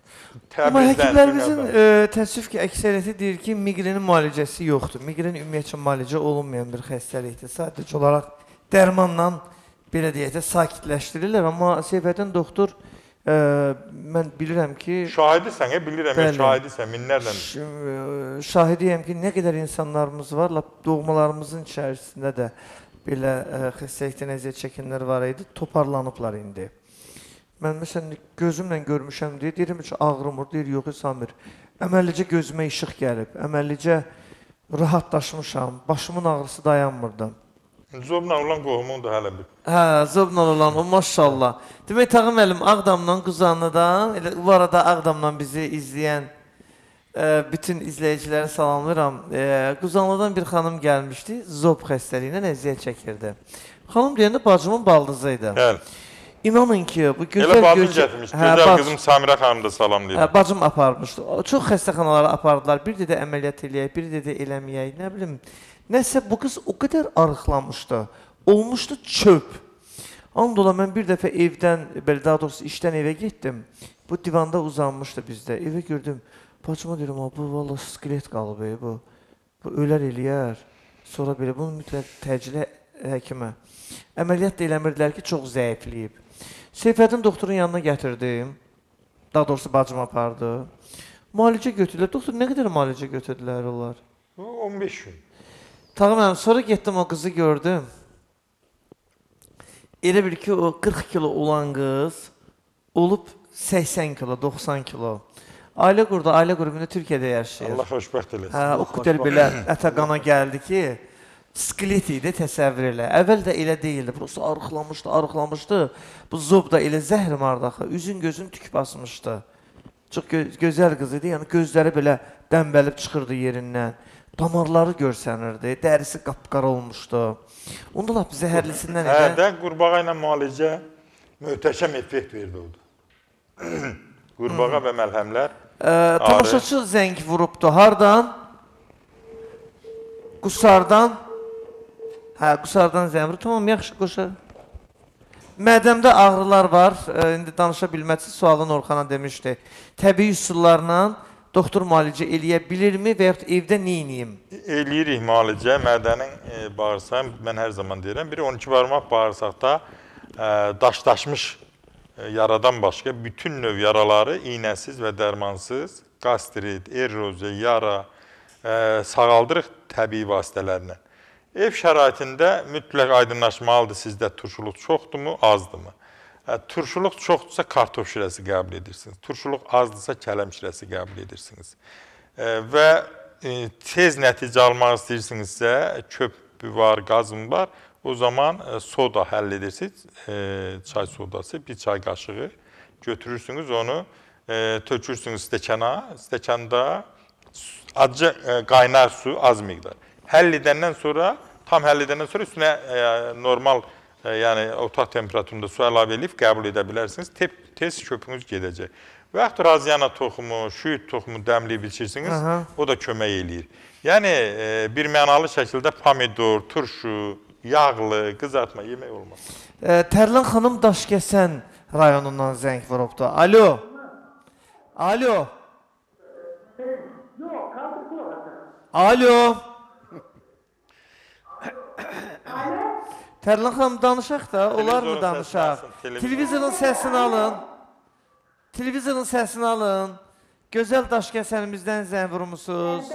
Amma həkimlərimizin e, təəssüf ki, əksəriyyəti deyir ki, miqrenin müalicəsi yoxdur. Miqren ümumiyyətcə müalicə olunmayan bir xəstəlikdir. Sadəcə olaraq dərmanla belə deyək də sakitləşdirirlər. Amma Seyfəddin doktor, e, mən bilirəm ki... Şahidisən, ya, bilirəm, ya, şahidisən, minlərlə. Şahidiyəm ki, nə qədər insanlarımız var, doğmalarımızın içərisində də belə e, xəstəlikdən əziyyət çəkənlər var idi, toparlanıblar indi. Mən məsələn gözümlə görmüşəm deyə, deyirəm ki, ağrımır, deyir, yox, Samir. Əməllicə gözümə işıq gəlib, əməllicə rahatlaşmışam, başımın ağrısı dayanmırdı. Zobla olan qohumun da hələ bir. Hə, zobla olan, o maşallah. Demək, Tağım əlim Ağdamdan, Quzanlıdan, elə bu arada Ağdamdan bizi izləyən e, bütün izləyiciləri salamlayıram. E, Quzanlıdan bir xanım gəlmişdi, zob xəstəliyinə əziyyət çəkirdi. Xanım deyəndə bacımın baldızıydı. Bəli. İnanın ki, bu gözəl... Elə bacım gətirmiş, gözəl qızım Samirə xanım da salamlayır. Hə, bacım aparmışdı. Çox xəstəxanalara apardılar. Bir də əməliyyat eləyək, bir də eləməyək, nə bilim. Nəsə, bu qız o qədər arıqlamışdı, olmuşdu çöp. Andola, mən bir dəfə evdən, belə daha doğrusu işdən evə getdim. Bu divanda uzanmışdı bizdə. Evə gördüm, bacıma deyirəm, bu valla skelet qalıb, bu. Bu ölər eləyər. Sonra belə, bunu mütləq təcili həkimə. Əməliyyat da eləmirdilər ki, çox zəifləyib. Seyfəddin doktorun yanına gətirdim. Daha doğrusu bacım apardı. Müalicə götürdülər. Doktor, nə qədər müalicə götürdülər onlar? on beş gün. Tağım əlim, sonra getdim o qızı gördüm. Elə bil ki, o qırx kilo olan qız olub səksən kilo, doxsan kilo. Ailə qurdu, ailə qrupunda Türkiyədə yaşayır. Allah xoşbəxt eləsin. Hə, o qədər belə ətə qana gəldi ki, skelet idi, təsəvvür elə. Əvvəl də elə deyildi, burası arıqlamışdı, arıqlamışdı. Bu zob da elə zəhr mardaxı, üzün gözün tük basmışdı. Çox gö gözəl qız idi, yəni gözləri belə dəmbəlib çıxırdı yerindən. Damarları görsənirdi, dərisi qapqara olmuşdu. Onda lap zəhərlisindən idi. Hə, də qurbağa ilə müalicə möhtəşəm effekt verdi oldu. Qurbağa və məlhəmlər. Tamaşaçı zəng vurubdu. Hardan? Qusardan. Hə, Qusardan zəng vurub. Tamam, yaxşı, Qusar. Mədəmdə ağrılar var. İndi danışa bilmətsiz sualın Orxana demişdi. Təbii üsullarla doktor müalicə eləyə bilirmi və yaxud evdə neyniyim? Eləyirik müalicə. Mədənin e, bağırsaq, mən hər zaman deyirəm, biri on iki barmaq bağırsaqda e, daşlaşmış e, yaradan başqa bütün növ yaraları iynəsiz və dərmansız, qastrit, erroziya, yara e, sağaldırıq təbii vasitələrlə. Ev şəraitində mütləq aydınlaşmalıdır sizdə turşuluq çoxdurmu, azdırmı? Turşuluq çoxdursa kartof şirəsi qəbul edirsiniz. Turşuluq azdırsa kələm şirəsi qəbul edirsiniz. Və tez nəticə almaq istəyirsinizsə, köp var, qazım var, o zaman soda həll edirsiniz. Çay sodası, bir çay qaşığı götürürsünüz, onu tökürsünüz stəkana. Stəkanda acı e, qaynar su az miqdar. Həll edəndən sonra, tam həll edəndən sonra üstünə e, normal, e, yəni otaq temperaturunda su əlavə edib qəbul edə bilərsiniz. Te tez köpüğünüz gedəcək. Və yaxud raziyana toxumu, şüyüd toxumu dəmləyib içirsiniz, Aha. o da kömək eləyir. Yəni e, bir mənalı şəkildə pomidor, turşu, yağlı, qızartma yemək olmaz. E, Tərlan xanım Daşkəsən rayonundan zəng vurubdu. Alo. Alo. Alo. Tərlan xanım danışaq da, olar mı danışaq? Televizorun səsini alın. Televizorun səsini alın. Gözəl Daşkəsənimizdən zəng vurmuşsunuz.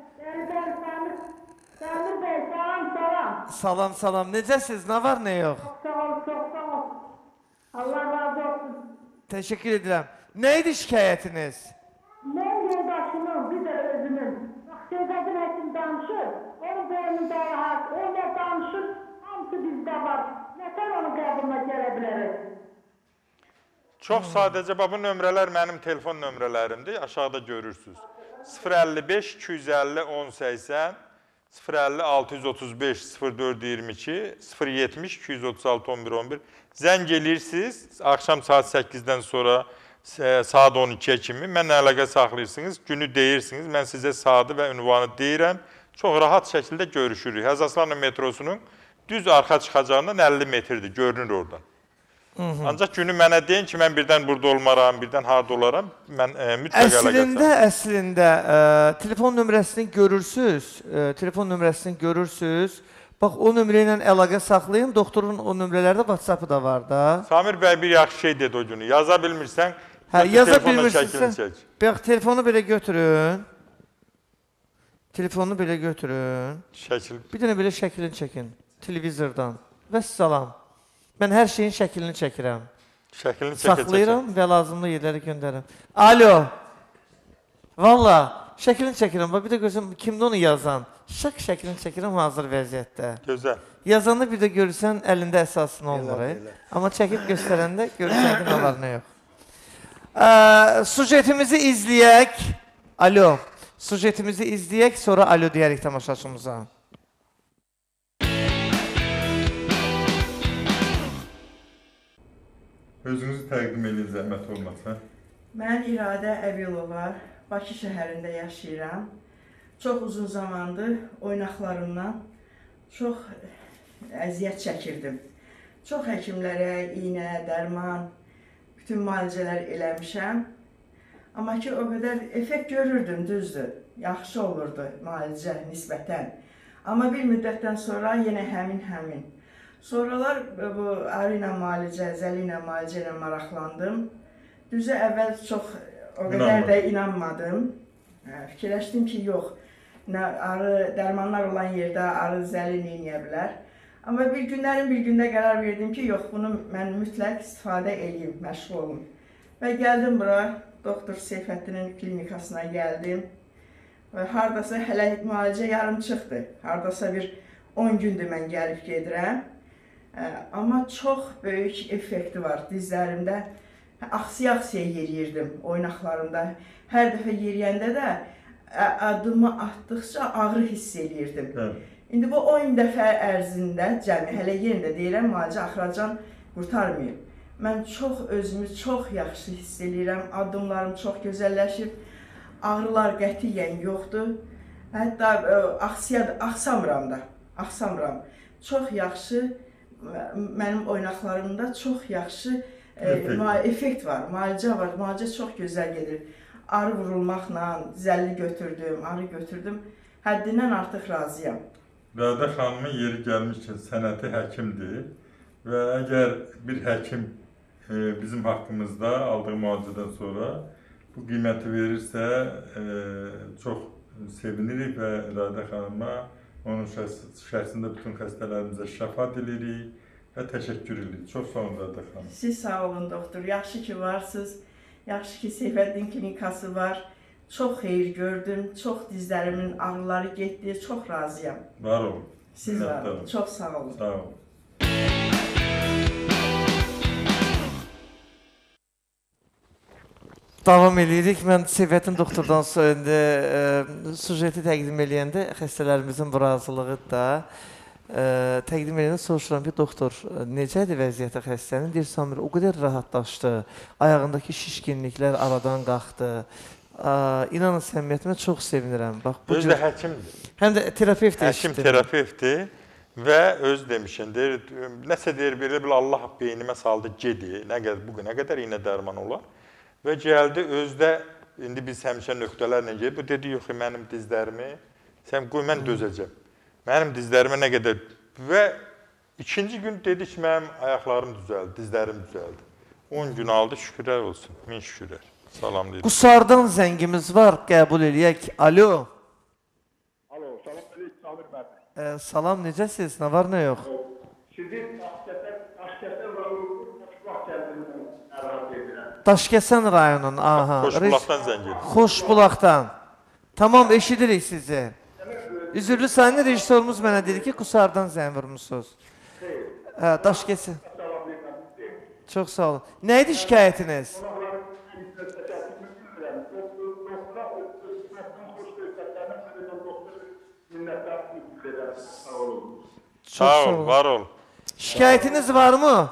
Salam, salam. Necəsiz? Nə var, nə yox? Sağ ol, çox sağ ol. Allah razı olsun. Təşəkkür edirəm. Nə idi şikayətiniz? Mən yoldaşımın, bir də özümün. Bax, Seyfəddin həkim danışır. Onun boynunda rahat, onunla danışır. Hamısı bizdə var. Nətər onun qəbuluna gələ bilərik? Çox sadəcə, bu nömrələr mənim telefon nömrələrimdir. Aşağıda görürsünüz. sıfır əlli beş iki yüz əlli on səksən, sıfır əlli altı yüz otuz beş sıfır dörd iyirmi iki, sıfır yetmiş iki yüz otuz altı on bir on bir. Zəng eləyirsiniz, axşam saat səkkizdən sonra saat on ikiyə kimi mənlə əlaqə saxlayırsınız, günü deyirsiniz, mən sizə saatı və ünvanı deyirəm. Çox rahat şəkildə görüşürük. Həzaslanlı metrosunun düz arxa çıxacağından əlli metrdir, görünür oradan. Hı -hı. Ancaq günü mənə deyin ki, mən birdən burada olmaram, birdən harada olaram, mən e, mütləq əlaqə saxlayıram. Əslində, əslində, e, telefon nömrəsini görürsünüz, e, telefon nömrəsini görürsünüz. Bax, o nömrə ilə əlaqə saxlayın, doktorun o nömrələrdə WhatsApp-ı da var da. Samir bəy bir yaxşı şey dedi o günü, yaza bilmirsən, hə, yaza bilmirsinizsə, bax, telefonu belə götürün. Telefonu belə götürün. Şəkil. Bir dənə belə şəklini çəkin, televizordan. Və salam. Mən hər şeyin şəklini çəkirəm. Şəklini çəkə-çəkə. Saxlayıram və lazımlı yerləri göndərirəm. Alo. Valla, şəklini çəkirəm. Bir də gözüm, kimdə onu yazan? Şək şəklini çəkirəm hazır vəziyyətdə. Gözəl. Yazanı bir də görürsən, əlində əsasını olmur. Amma çəkib göstərəndə görürsən ki, nə var, nə yox. Ə, sujetimizi izləyək. Alo. Sujetimizi izləyək, sonra alo deyərik tamaşaçımıza. Özünüzü təqdim edin, zəhmət olmasa. Mən İradə Əbilova, Bakı şəhərində yaşayıram. Çox uzun zamandır oynaqlarımdan çox əziyyət çəkirdim. Çox həkimlərə, iynə, dərman, bütün müalicələr eləmişəm. Amma ki, o qədər effekt görürdüm, düzdür. Yaxşı olurdu müalicə nisbətən. Amma bir müddətdən sonra yenə həmin-həmin. Sonralar bu arı ilə müalicə, zəli ilə müalicə ilə maraqlandım. Düzü əvvəl çox o qədər də inanmadım. Fikirləşdim ki, yox, arı dərmanlar olan yerdə arı zəli neyniyə bilər. Amma bir günlərin bir gündə qərar verdim ki, yox, bunu mən mütləq istifadə edeyim, məşğul olum. Və gəldim bura, doktor Seyfəddinin klinikasına gəldim. Və hardasa hələ müalicə yarım çıxdı. Hardasa bir on gündür mən gəlib gedirəm. Amma çox böyük effekti var dizlərimdə. Aksıya-aksıya yeriyirdim oynaqlarımda. Hər dəfə yeriyəndə də adımı atdıqca ağrı hiss eləyirdim. Evet. İndi bu on dəfə ərzində, cəmi, hələ yerində deyirəm, müalicə axıracan qurtarmayıb. Mən çox özümü çox yaxşı hiss eləyirəm, addımlarım çox gözəlləşib, ağrılar qətiyyən yoxdur. Hətta axsamıram da, axsamıram. Çox yaxşı, mənim oynaqlarımda çox yaxşı effekt var, müalicə var, müalicə çox gözəl gedir. Arı vurulmaqla, zəlli götürdüm, arı götürdüm, həddindən artıq razıyam. Rədə xanımın yeri gəlmişkən sənəti həkimdir və əgər bir həkim e, bizim haqqımızda aldığı müalicədən sonra bu qiyməti verirsə e, çox sevinirik və Rədə xanıma onun şəxsində bütün xəstələrimizə şəfa dilirik və təşəkkür edirik. Çox sağ olun Rədə xanım. Siz sağ olun doktor, yaxşı ki varsınız, yaxşı ki Seyfəddin klinikası var. Çox xeyir gördüm, çox dizlərimin ağrıları getdi, çox razıyam. Var olun. Siz var olun, çox sağ olun. Sağ olun. davam edirik. Mən Səviyyətin doktordan sonra e, sujeti təqdim edəndə xəstələrimizin bu razılığı da e, təqdim edəndə soruşuram ki, doktor, necədir vəziyyəti xəstənin? Deyir, Samir, o qədər rahatlaşdı, ayağındakı şişkinliklər aradan qalxdı. E, inanın səmimiyyətimə çox sevinirəm. Bax, bu Özü də həkimdir. Həm də terapevt Həkim terapevtdir və öz demişin, deyir, nəsə deyir, belə belə Allah beynimə saldı, gedi, nə qədər, bu nə qədər iynə dərman olar. Və gəldi özdə, indi biz həmişə nöqtələrlə gedib, bu dedi, yox, mənim dizlərimi, sən qoy, mən dözəcəm. Mənim dizlərimə nə qədər, və ikinci gün dedi ki, mənim ayaqlarım düzəldi, dizlərim düzəldi. on gün aldı, şükürlər olsun, min şükürlər. Salam deyir. Qusardan zəngimiz var, qəbul eləyək. Alo. Alo, salam eləyik, Samir bəy. E, salam, necəsiz? Nə var, nə yox? Sizin Daşkəsən rayonunun vaxt gəldiyini narahat edirəm. Daşkəsən rayonunun, aha. Xoşbulaqdan zəng edir. Xoşbulaqdan. Tamam, eşidirik sizi. Üzürlü sayını rejissorumuz mənə dedi ki, Qusardan zəng vurmuşsunuz. Hə, Daşkəsən. Çox sağ olun. Nə idi şikayətiniz? Sağ ol, var ol. Şikayətiniz var mı?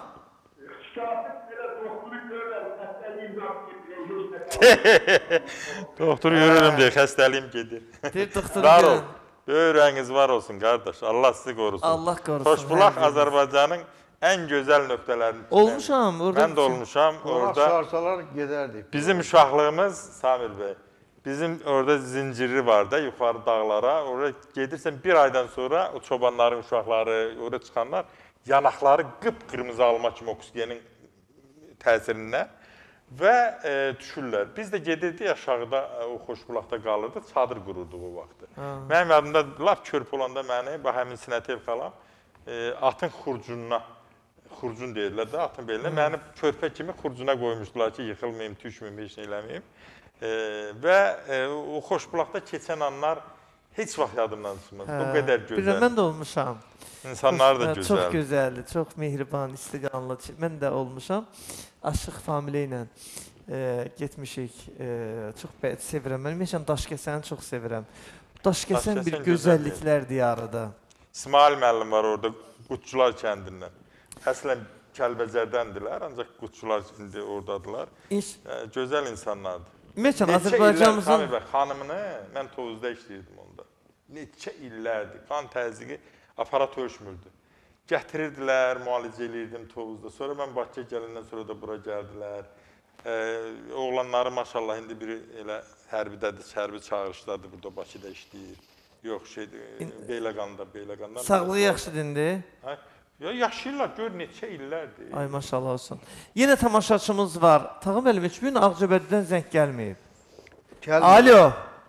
Doktor yürürüm deyə, xəstəliyim gedir. Deyir, doktor var ol. görün. Böyrəğiniz var olsun, qardaş. Allah sizi qorusun. Allah qorusun. Xoşbulaq Azərbaycanın ən gözəl nöqtələrini. Olmuşam. Orada Mən də olmuşam. Orada Sarsalar gedərdik. bizim uşaqlığımız, Samir bəy, bizim orada zinciri var da, yuxarı dağlara. Oraya gedirsən, bir aydan sonra o çobanların uşaqları, oraya çıxanlar, yanaqları qıpqırmızı alma kimi oksigenin təsirindən və e, düşürlər. Biz də gedirdik aşağıda, o Xoşbulaqda qalırdıq, çadır qururduq o vaxtı. Mənim yadımda, laf körp olanda məni, bax həmin Sinətev xalam, e, atın xurcununa, xurcun deyirlər də, atın belinə, məni körpə kimi xurcuna qoymuşdular ki, yıxılmayayım, düşməyim, heç nə eləməyim. E, və e, o Xoşbulaqda keçən anlar heç vaxt yadımdan çıxmaz. Bu qədər gözəl. Bilirəm, mən də olmuşam. İnsanlar da gözəl. Çox gözəldir, çox mehriban, istiqanlı. Mən də olmuşam. Aşıq familə ilə e, getmişik. E, çox sevirəm. Mən ümumiyyətlə Daşkəsəni çox sevirəm. Daşkəsən bir gözəlliklər diyarıdır. İsmail müəllim var orada, Qutçular kəndindən. Əslən Kəlbəcərdəndirlər, ancaq Qutçular indi oradadılar. E, gözəl insanlardır. Ümumiyyətlə Azərbaycanımızın... Sami bəy, xanımını mən Tovuzda işləyirdim onda. Neçə illərdir, qan təzyiqi aparat ölçmürdü. Gətirirdilər, müalicə eləyirdim Tovuzda. Sonra mən Bakıya gələndən sonra da bura gəldilər. Ee, oğlanları maşallah indi biri elə hərbidədir, hərbi çağırışdadır, burada Bakıda işləyir. Yox, şeydir, Beyləqanda, Beyləqanda. Sağlığı yaxşıdır indi? Hə? Ya, yaşayırlar, gör neçə illərdir. Ay maşallah olsun. Yenə tamaşaçımız var. Tağım əlim, heç bugün Ağcabədidən zəng gəlməyib. Alo.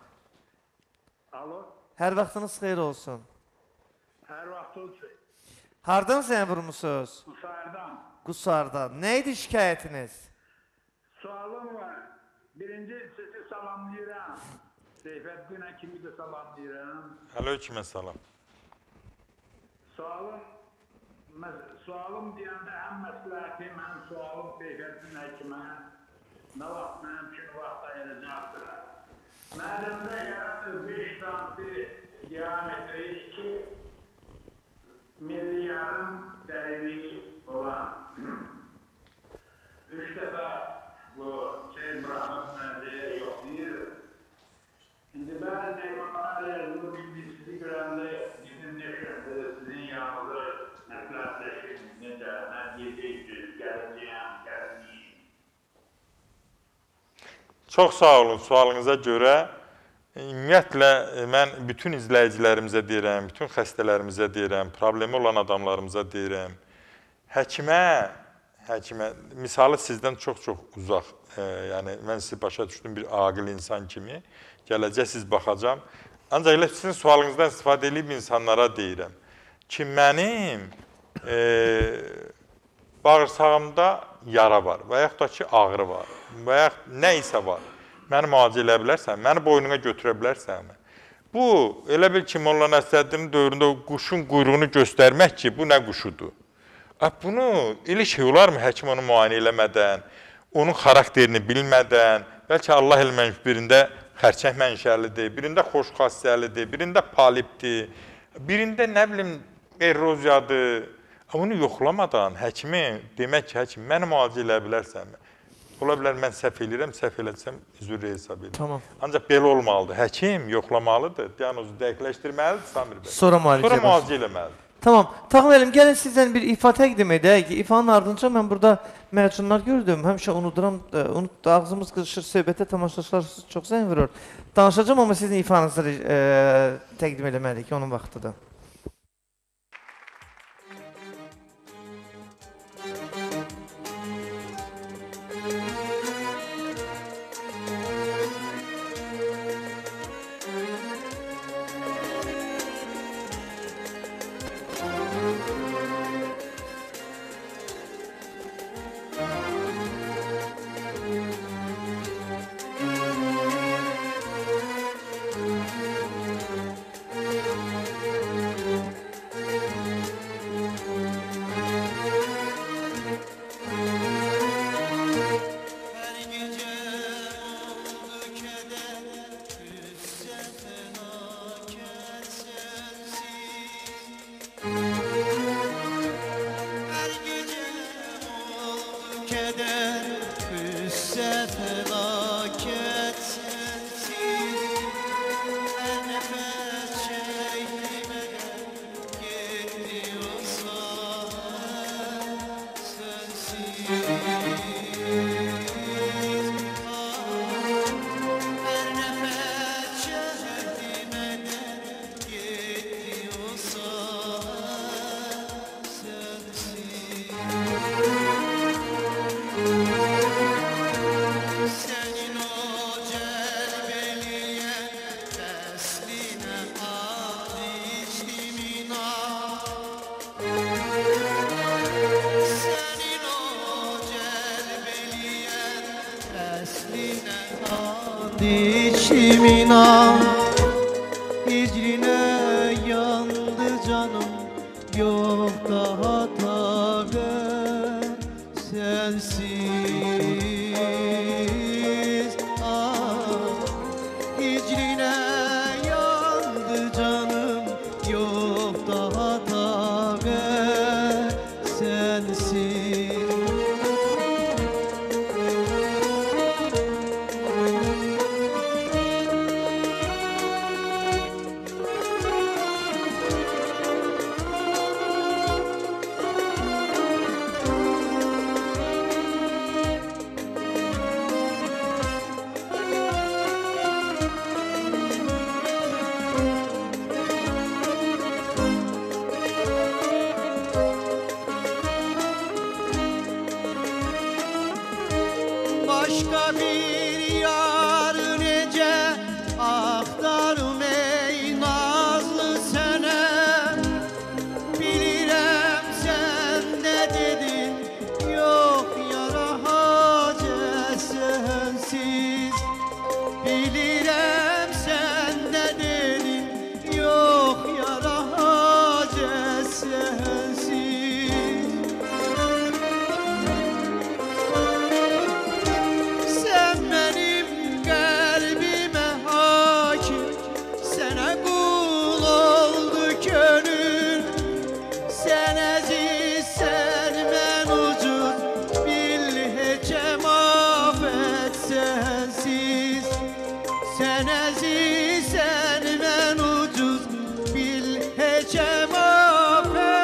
Alo. Hər vaxtınız xeyir olsun. Hər vaxt olsun. Hardan zəng vurmusunuz? Qusardan. Qusardan. Nə idi şikayətiniz? Sualım var. Birinci sizi salamlayıram. Seyfəddinə kimi də salamlayıram. Aleykümə salam. Sualım, sualım deyəndə həm məsləhətim, həm sualım Seyfəddin həkimə nə vaxt mənim üçün vaxt ayıracaqdır. Mədəmdə yaratır beş santi diametri iki milli yarım dəriliyi olan üç dəfə bu şey bıraxıb mənziyə yoxlayır. İndi bəzi neymanlar bu bilgisini görəndə bizim neşədir, sizin yanınızda məsləhətləşin, necə, mən yediyəcək, gələcəyəm, gəlməyim. Çox sağ olun sualınıza görə. Ümumiyyətlə, mən bütün izləyicilərimizə deyirəm, bütün xəstələrimizə deyirəm, problemi olan adamlarımıza deyirəm. Həkimə, həkimə, misalı sizdən çox-çox uzaq, e, yəni mən sizi başa düşdüm bir aqil insan kimi, gələcəksiniz, baxacam. Ancaq elə sizin sualınızdan istifadə edib insanlara deyirəm ki, mənim e, bağırsağımda yara var və yaxud da ki, ağrı var və yaxud nə isə var. Məni müalicə elə bilərsən, məni boynuna götürə bilərsənmi? Bu, elə bil ki, Molla Nəsrəddinin dövründə quşun quyruğunu göstərmək ki, bu nə quşudur? Bunu elə şey olarmı həkim onu müayinə eləmədən, onun xarakterini bilmədən, bəlkə Allah elməyib birində xərçəng mənşəlidir, birində xoş xassəlidir, birində polipdir, birində nə bilim eroziyadır. Onu yoxlamadan həkimi, demək ki, həkim, məni müalicə elə bilərsənmi? Ola bilər, mən səhv eləyirəm, səhv eləsəm, üzrə hesab edirəm. Tamam. Ancaq belə olmalıdır. Həkim yoxlamalıdır, diagnozu dəqiqləşdirməlidir, Samir bəy. Sonra müalicə, Sonra müalicə eləməlidir. Tamam. Tağım elim, gəlin sizdən bir ifa təqdim edək. İfanın ardınca mən burada mərcunlar gördüm. Həmişə unuduram, unut, ağzımız qızışır, söhbətə tamaşaçılar çox zəng vurur. Danışacağım, amma sizin ifanızı e, təqdim eləməliyik, onun vaxtıdır. İçimina hicrine yandı canım, yok daha tabe sensiz. Ah, hicrine yandı canım, yok daha tabe sensiz. Başka bir yar nece aktarım ey nazlı senem. Bilirem sen de dedin, yok yara hacet sensiz. Bilirem sen de dedin, yok yara hacet sensiz. Sen benim kalbime hakim, sana kul oldu gönül. Sen aziz, sen men ucuz, bil hecem afet sensiz. Sen aziz, sen men ucuz, bil hecem afet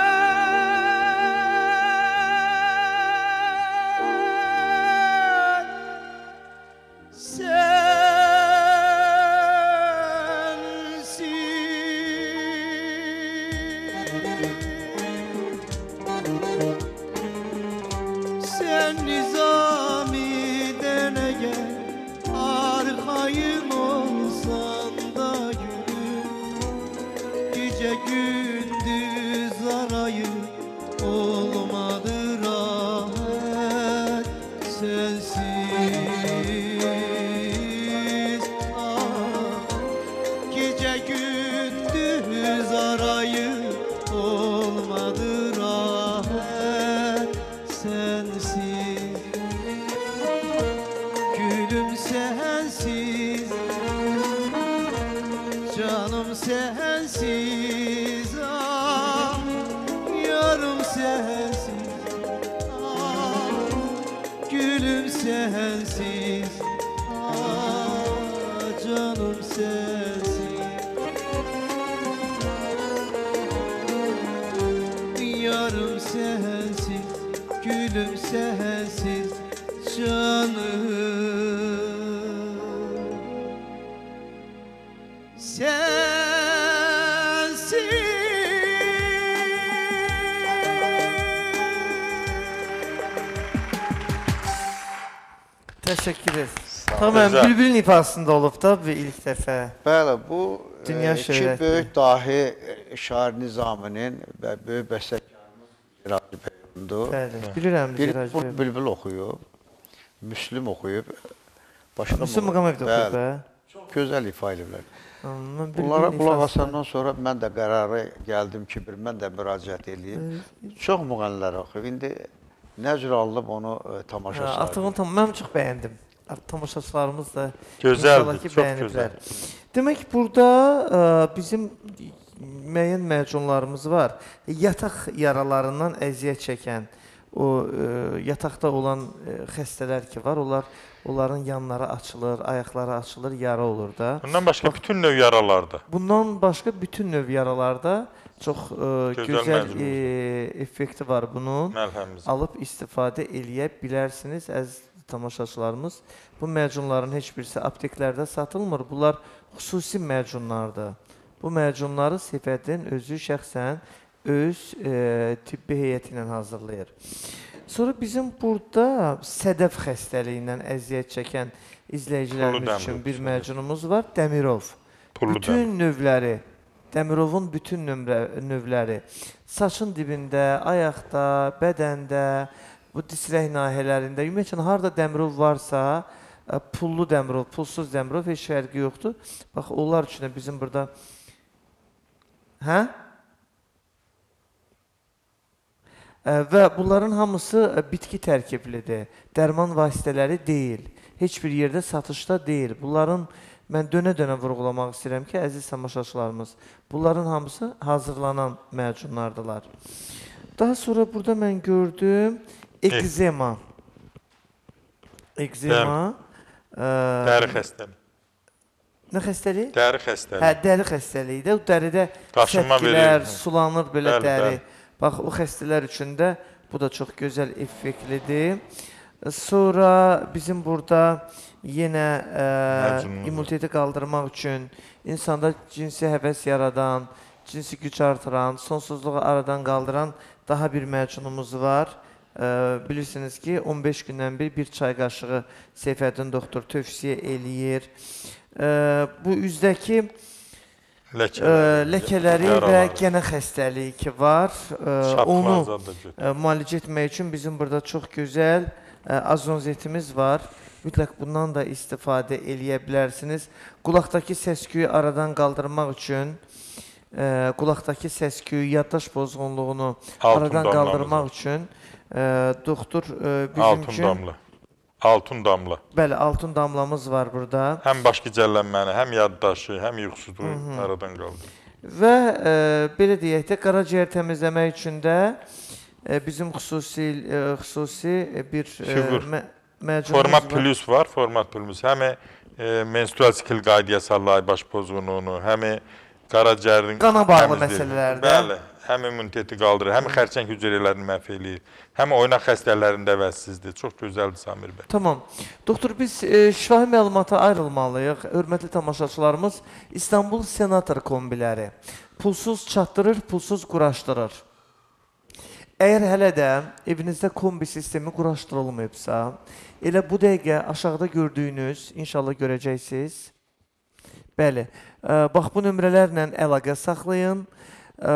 sen nizamiden eğer arkayım olsan da gülüm, gece gündüz arayıp olmadı rahat sensiz. Ah, gece gündüz arayıp olmadı rahat sensiz. Gülüm sensiz, ah, gülüm sensiz, ah, canım sensiz. Yarım sensiz, gülüm sensiz, canım sensiz. Təşəkkür ederiz. Tamam, Bülbülün ifasında olub da bu ilk dəfə. Bəli, bu Dünya e, iki şöhrətli. böyük dahi e, şair Nizaminin və böyük bəstəkarımız Ziraci Bəyundur. Bəli, bilirəm Bir Ziraci bu bəy. Bülbül oxuyub, Müslüm oxuyub. Başqa Müslüm Maqamev də oxuyub, hə? Çox gözəl ifa ediblər. Amma Bunlara Bülbülün qulaq ifasında- asandan sonra mən də qərara gəldim ki, bir mən də müraciət edeyim. Çox müğənnilər oxuyub. İndi nə cür alınıb onu e, Hə, tamaşaçılar. Artıq onu tam, mən çox bəyəndim. Tamaşaçılarımız da Gözəldir, inşallah ki, çox bəyəniblər. gözəl. Demək, burada ə, bizim müəyyən məcunlarımız var. Yataq yaralarından əziyyət çəkən, o ə, yataqda olan ə, xəstələr ki var, onlar onların yanları açılır, ayaqları açılır, yara olur da. Bundan başqa bütün növ yaralarda. Bundan başqa bütün növ yaralarda çox ə, Gözəl gözəl məcnun. ə, effekti var bunun. Məlhəmimiz. Alıb istifadə eləyə bilərsiniz, əziz tamaşaçılarımız. Bu məcunların heç birisi apteklərdə satılmır. Bunlar xüsusi məcunlardır. Bu məcunları Seyfəddin özü şəxsən öz e, tibbi heyəti ilə hazırlayır. Sonra bizim burada sədəf xəstəliyindən əziyyət çəkən izləyicilərimiz Pullu üçün Dəmirov, bir sədəf. məcunumuz var, Dəmirov. Pullu Bütün növləri, Dəmirovun bütün nömrə, növləri, saçın dibində, ayaqda, bədəndə, bu disrək nahiyələrində, ümumiyyətlə, harada Dəmirov varsa, ə, pullu Dəmirov, pulsuz Dəmirov heç fərqi yoxdur. Bax, onlar üçün də bizim burada... Hə? Ə, Və bunların hamısı ə, bitki tərkiblidir, dərman vasitələri deyil. Heç bir yerdə satışda deyil. Bunların, mən dönə-dönə vurğulamaq istəyirəm ki, əziz tamaşaçılarımız, bunların hamısı hazırlanan məcunlardılar. Daha sonra burada mən gördüm, ekzema. Ekzema. Dəri xəstəliyi. Nə xəstəliyi? Dəri xəstəliyi. Hə, dəri xəstəliyi də. O dəridə Qaşınma sətkilər, verir. sulanır belə Bəli, dəri. bəli. Bax, o xəstələr üçün də bu da çox gözəl effektlidir. Sonra bizim burada yenə ə, Məcnunumuz. immuniteti qaldırmaq üçün insanda cinsi həvəs yaradan, cinsi güc artıran, sonsuzluğu aradan qaldıran daha bir məcunumuz var. Ə, bilirsiniz ki, on beş gündən bir bir çay qaşığı Seyfəddin doktor tövsiyə eləyir. Ə, bu üzdəki Ləkələri, ə, ləkələri və yaraları. gənə xəstəliyi ki var, ə, Şapka onu azad da götür. ə, müalicə etmək üçün bizim burada çox gözəl ə, azonzetimiz var. Mütləq bundan da istifadə eləyə bilərsiniz. Qulaqdakı səs-küyü aradan qaldırmaq üçün, ə, qulaqdakı səs-küyü, yaddaş pozğunluğunu Altun aradan damlamız qaldırmaq var. üçün ə, doktor ə, bizim Altun üçün damla. Altun damla. bəli, altun damlamız var burada. Həm baş gicəllənməni, həm yaddaşı, həm yuxusuzluğu aradan qaldırır. Və e, belə deyək də, qaraciyər təmizləmək üçün də e, bizim xüsusi, e, xüsusi e, bir e, Figur. mə, məcunumuz Format var. plus var, format plus. Həm e, menstrual sikl qaydaya sallayır baş pozğunluğunu, həm qaraciyərin Qana bağlı təmizləyir. məsələlərdə. Bəli, həm immuniteti qaldırır, həm xərçəng hüceyrələrini məhv eləyir, həm oynaq xəstələrində əvəzsizdir. Çox gözəldir Samir bəy. Tamam. Doktor, biz e, şifahi məlumata ayrılmalıyıq. Hörmətli tamaşaçılarımız, İstanbul Senator kombiləri pulsuz çatdırır, pulsuz quraşdırır. Əgər hələ də evinizdə kombi sistemi quraşdırılmayıbsa, elə bu dəqiqə aşağıda gördüyünüz, inşallah görəcəksiniz. Bəli, ə, bax bu nömrələrlə əlaqə saxlayın. Ə,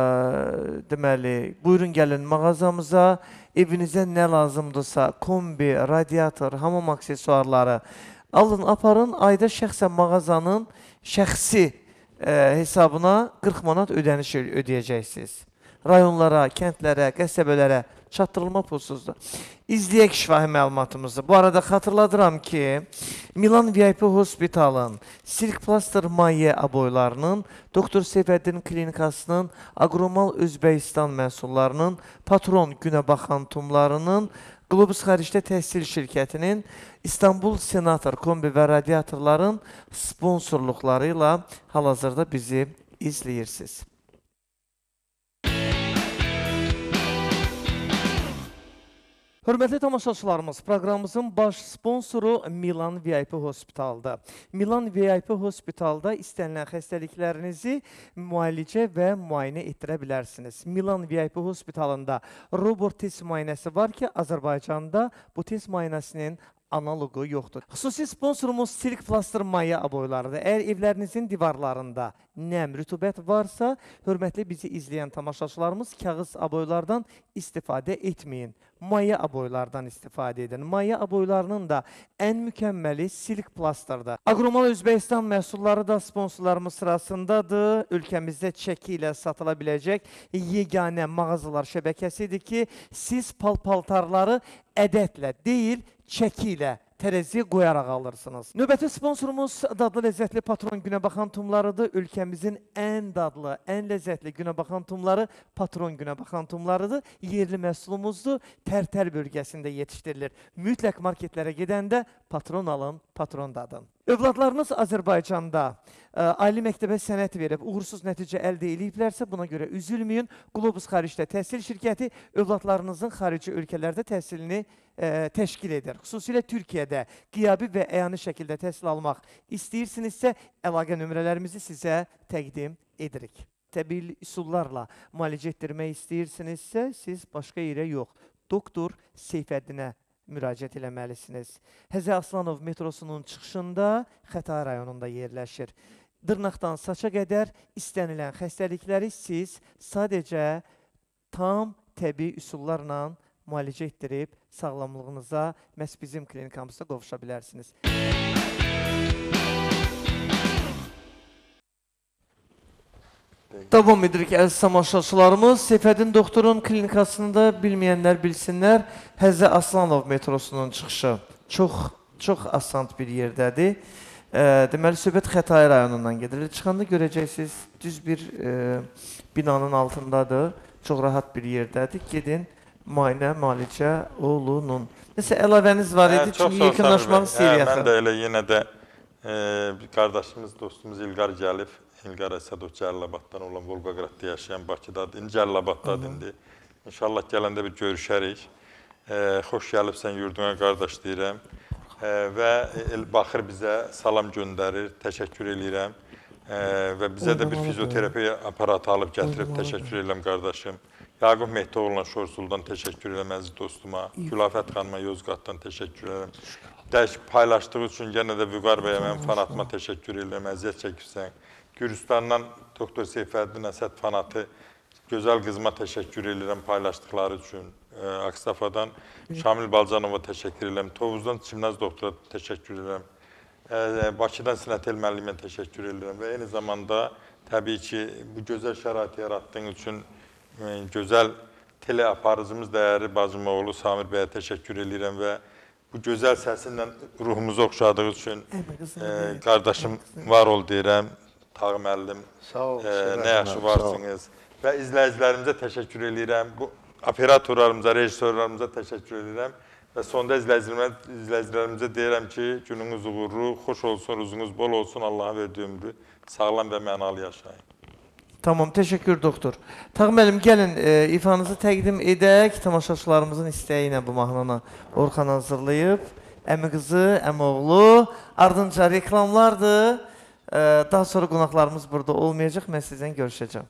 deməli, buyurun gəlin mağazamıza. Evinizə nə lazımdırsa, kombi, radiator, hamam aksesuarları alın, aparın. Ayda şəxsən mağazanın şəxsi ə, hesabına qırx manat ödəniş ödəyəcəksiniz. Rayonlara, kəndlərə, qəsəbələrə çatdırılma pulsuzdur. İzləyək şifahi məlumatımızı. Bu arada xatırladıram ki, Milan V I P Hospitalın Silk Plaster Maye aboylarının, Doktor Seyfəddin Klinikasının, Agromal Özbəkistan məhsullarının, Patron Günəbaxan tumlarının, Globus Xaricdə Təhsil Şirkətinin, İstanbul Senator Kombi və Radiatorların sponsorluqları ilə hal-hazırda bizi izləyirsiniz. Hörmətli tamaşaçılarımız, proqramımızın baş sponsoru Milan V I P Hospital'da. Milan V I P Hospital'da istənilən xəstəliklərinizi müalicə və müayinə etdirə bilərsiniz. Milan V I P Hospital'ında robot test müayinəsi var ki, Azərbaycanda bu test müayinəsinin analogu yoxdur. Xüsusi sponsorumuz Silk Plaster Maya aboylarıdır. Əgər evlərinizin divarlarında nəm, rütubət varsa, hörmətli bizi izləyən tamaşaçılarımız kağız aboylardan istifadə etməyin. Maya aboylardan istifadə edin. Maya aboylarının da ən mükəmməli Silk Plaster'dır. Agromal Özbəkistan məhsulları da sponsorlarımız sırasındadır. Ölkəmizdə çəki ilə satıla biləcək yeganə mağazalar şəbəkəsidir ki, siz pal-paltarları ədədlə deyil, çəki ilə tərəziyə qoyaraq alırsınız. Növbəti sponsorumuz dadlı ləzzətli Patron Günəbaxan tumlarıdır. Ölkəmizin ən dadlı, ən ləzzətli Günəbaxan tumları Patron Günəbaxan tumlarıdır. Yerli məhsulumuzdur. Tərtər bölgəsində yetişdirilir. Mütləq marketlərə gedəndə Patron alın, Patron dadın. Övladlarınız Azərbaycanda ali məktəbə sənət verib, uğursuz nəticə əldə ediblərsə, buna görə üzülməyin. Globus Xaricdə Təhsil Şirkəti övladlarınızın xarici ölkələrdə təhsilini ə, təşkil edir. Xüsusilə Türkiyədə qiyabi və əyani şəkildə təhsil almaq istəyirsinizsə, əlaqə nömrələrimizi sizə təqdim edirik. Təbii üsullarla müalicə etdirmək istəyirsinizsə, siz başqa yerə yox, Doktor Seyfəddinə müraciət eləməlisiniz. Həzə Aslanov metrosunun çıxışında Xətai rayonunda yerləşir. Dırnaqdan saça qədər istənilən xəstəlikləri siz sadəcə tam təbii üsullarla müalicə etdirib sağlamlığınıza məhz bizim klinikamızda qovuşa bilərsiniz. Davam edirik əziz tamaşaçılarımız. Seyfəddin doktorun klinikasında bilməyənlər bilsinlər. Həzə Aslanov metrosunun çıxışı çox, çox asant bir yerdədir. E, deməli, söhbət Xətai rayonundan gedilir. Çıxanda görəcəksiniz, düz bir e, binanın altındadır. Çox rahat bir yerdədir. Gedin, müayinə, müalicə olunun. Nəsə əlavəniz var idi, hə, çünki yekunlaşmaq istəyir yaxın. Mən də elə yenə də e, qardaşımız, dostumuz İlqar gəlib. İlqar Əsədov Cəlilabaddan olan, Volqaqradda yaşayan, Bakıdadır. İndi Cəlilabaddadır indi. İnşallah gələndə bir görüşərik. E, xoş gəlibsən yurduna qardaş deyirəm. E, və baxır bizə, salam göndərir, təşəkkür edirəm. E, və bizə də bir fizioterapi aparatı alıb gətirib təşəkkür edirəm qardaşım. Yaqub Mehtoğlu'na Şorsul'dan təşəkkür edirəm əziz dostuma. Gülafət xanıma Yozqatdan təşəkkür edirəm. Dəş paylaşdığı üçün yenə də Vüqar bəyə mən fanatıma təşəkkür edirəm, əziyyət çəkirsən. Gürcistandan Doktor Seyfəddin Əsəd fanatı gözəl qızıma təşəkkür edirəm paylaşdıqları üçün. E, Aksafadan Şamil Balcanova təşəkkür edirəm. Tovuzdan Çimnaz doktora təşəkkür edirəm. E, Bakıdan Sinət El müəllimə təşəkkür edirəm. Və eyni zamanda təbii ki, bu gözəl şəraiti yarattığın üçün e, gözəl tele aparıcımız dəyərli bacımoğlu Samir bəyə təşəkkür edirəm və bu gözəl səsinlə ruhumuzu oxşadığı üçün e, qardaşım var ol deyirəm. Tağı müəllim, e, nə yaxşı varsınız və izləyicilərimizə təşəkkür edirəm. Bu operatorlarımıza, rejissorlarımıza təşəkkür edirəm və sonda izləyicilərimizə deyirəm ki, gününüz uğurlu, xoş olsun, ruzunuz bol olsun, Allah'a verdiyi ömrü sağlam və mənalı yaşayın. Tamam, təşəkkür doktor. Tağı müəllim, gəlin e, ifanızı təqdim edək. Tamaşaçılarımızın istəyi ilə bu mahnını Orxan hazırlayıb. Əmi qızı, əmi oğlu, ardınca reklamlardır. Daha sonra qonaqlarımız burada olmayacaq, mən sizdən görüşəcəm.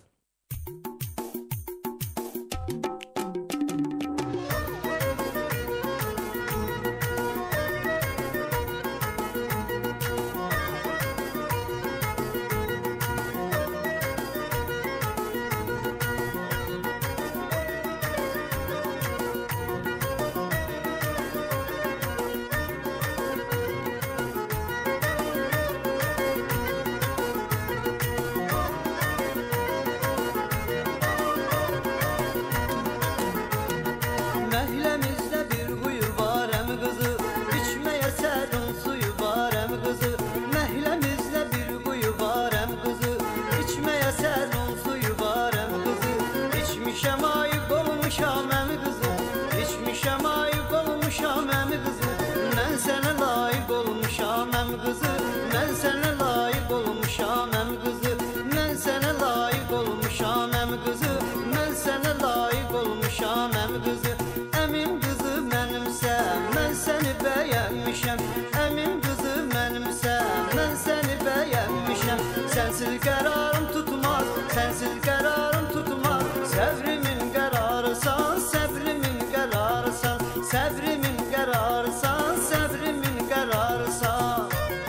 əmi qızı, əmin qızı mənimsən, mən səni bəyənmişəm. Əmin qızı mənimsən, mən səni bəyənmişəm. Sənsiz qərarım tutmaz, sənsiz qərarım tutmaz. Səbrimin qərarısan, səbrimin qərarısan, səbrimin qərarısan, səbrimin qərarısan.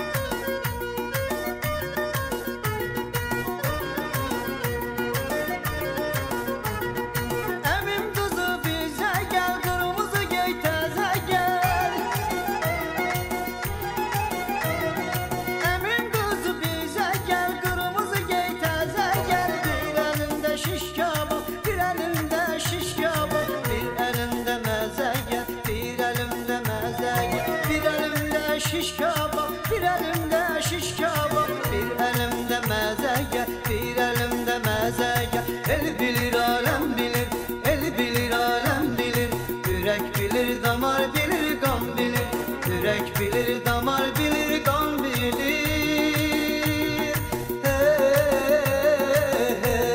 Əmim qızı bizə gəl, qırmızı gey təzə gəl. Əmim qızı bizə gəl, qırmızı gey təzə gəl. Bir əlində şiş kabab, bir əlində şiş kabab, bir əlində məzə gəl, bir əlində məzə gəl. Bir əlimdə şiş kabab, bir əlimdə şiş kabab, bir əlimdə məzə gəl, bir əlimdə məzə gəl. El bilir, aləm bilir, el bilir, aləm bilir. Ürək bilir, damar bilir, qan bilir. Ürək bilir, damar bilir, qan bilir. Hey, hey, hey.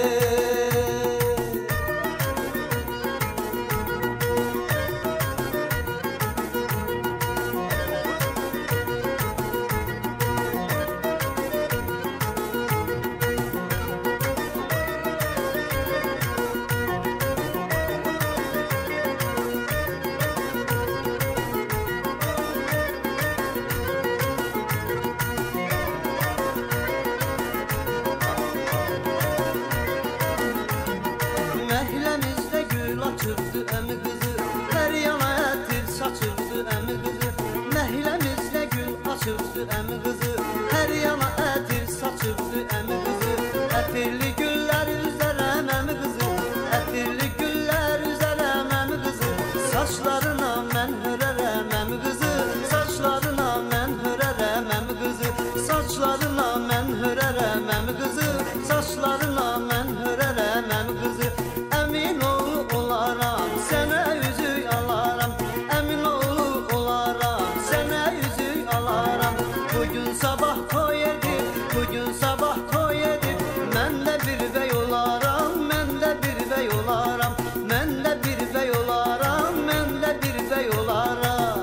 Məhləmizdə gül açıbdı əmi qızı, hər yana ətir saçıbdı əmi qızı. Məhləmizdə gül açıbdı əmi qızı, hər yana ətir saçıbdı əmi qızı. Ətirli güllər üzərəm əmi qızı, ətirli güllər üzərəm əmi qızı. Saçlarına mən hörərəm əmi qızı, saçlarına mən hörərəm əmi qızı. Saçlarına mən hörərəm əmi qızı, saçlarına mən hörərəm əmi qızı. Əmin oğlu olaram, sənə üzük alaram. Əmin oğlu olaram, sənə üzük alaram. Bugün sabah toy edib, bugün sabah toy edib. Mən də bir bəy olaram, mən də bir bəy olaram. Mən də bir bəy olaram, mən də bir bəy olaram.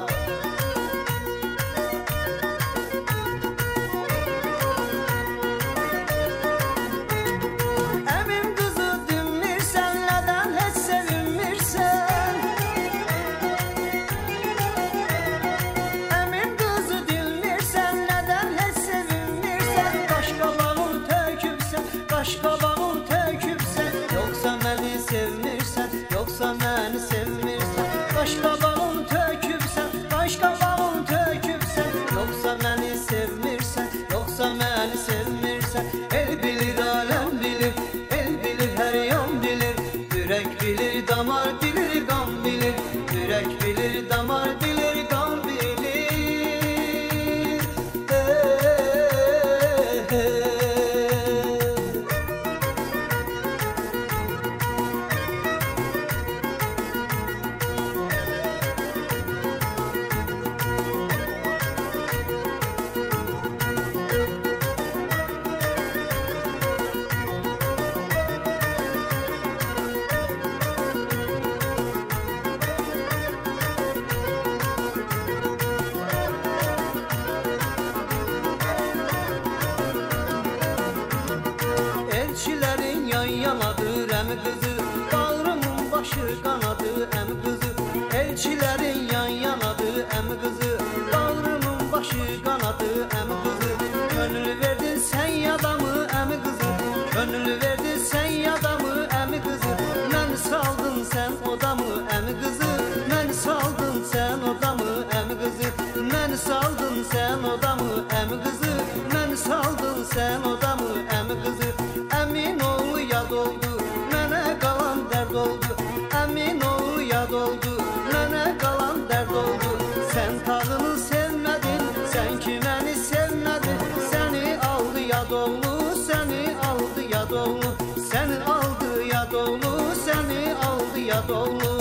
Əmim qızı dinmirsən, nədən heç sevinmirsən? Əmim qızı dinmirsən, nədən heç sevinmirsən? Qaşqabağın tökübsən, qaşqabağın tökübsən. Yoxsa məni sevmirsən, yoxsa məni sevmirsən. Qaşqabağın tökübsən, qaşqabağın tökübsən. Yoxsa məni sevmirsən, yoxsa məni sevmirsən. El bilir, aləm bilir, el bilir, hər yan bilir. Ürək bilir, damar bilir, qan bilir. Ürək bilir, damar bilir, qan bilir. Hey, hey, hey. Elçilərin yan yanadır əmi qızı, bağrımın başı qanadı əmi qızı. Elçilərin yan yanadır əmi qızı, bağrımın başı qanadı əmi qızı. Könül verdin sən yadamı əmi qızı, könül verdin sən yadamı əmi qızı. Mən saldın sən odamı əmi qızı, mən saldın sən odamı əmi qızı. Mən saldın sən odamı əmi qızı, mən saldın sən odamı əmi qızı. Əmin oğlu yad oldu, mənə qalan dərd oldu. Əmin oğlu yad oldu, mənə qalan dərd oldu. Sən tağını sevmədin, sən ki məni sevmədin. Səni aldı yad oğlu, səni aldı yad oğlu. Səni aldı yad oğlu, səni aldı yad oğlu.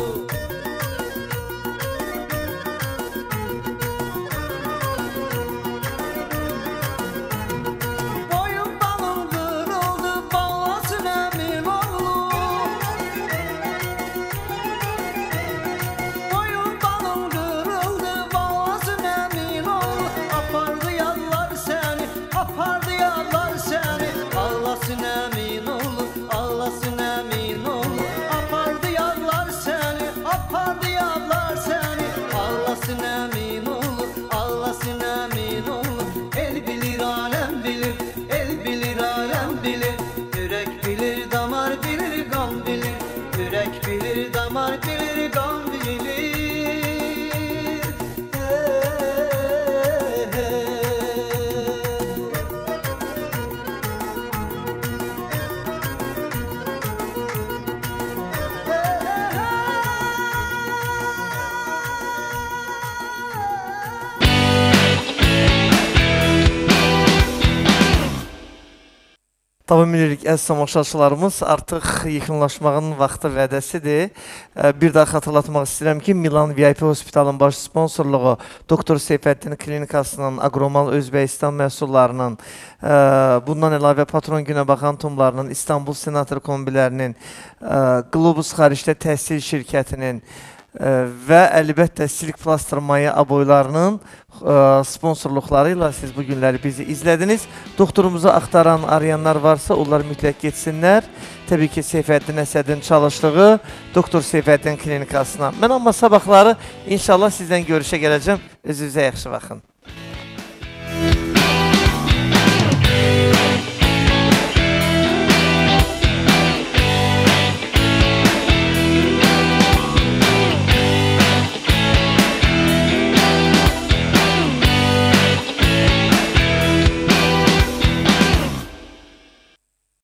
bilir, damar bilir, qan bilir. Hey, hey. Davam edirik, əziz tamaşaçılarımız, artıq yıxınlaşmağın vaxtı vədəsidir. Bir daha xatırlatmaq istəyirəm ki, Milan V I P Hospitalın baş sponsorluğu Doktor Seyfəddin Klinikasının, Agromal Özbəkistan məhsullarının, bundan əlavə Patron Günə Baxan Tumlarının, İstanbul Senator kombilərinin, Globus Xaricdə Təhsil Şirkətinin və əlbəttə Silk Plaster Maya aboylarının sponsorluqları ilə siz bu günləri bizi izlədiniz. Doktorumuzu axtaran, arayanlar varsa onlar mütləq getsinlər. Təbii ki, Seyfəddin Əsədin çalışdığı Doktor Seyfəddin Klinikasına. Mən amma sabahları inşallah sizdən görüşə gələcəm. Özünüzə yaxşı baxın.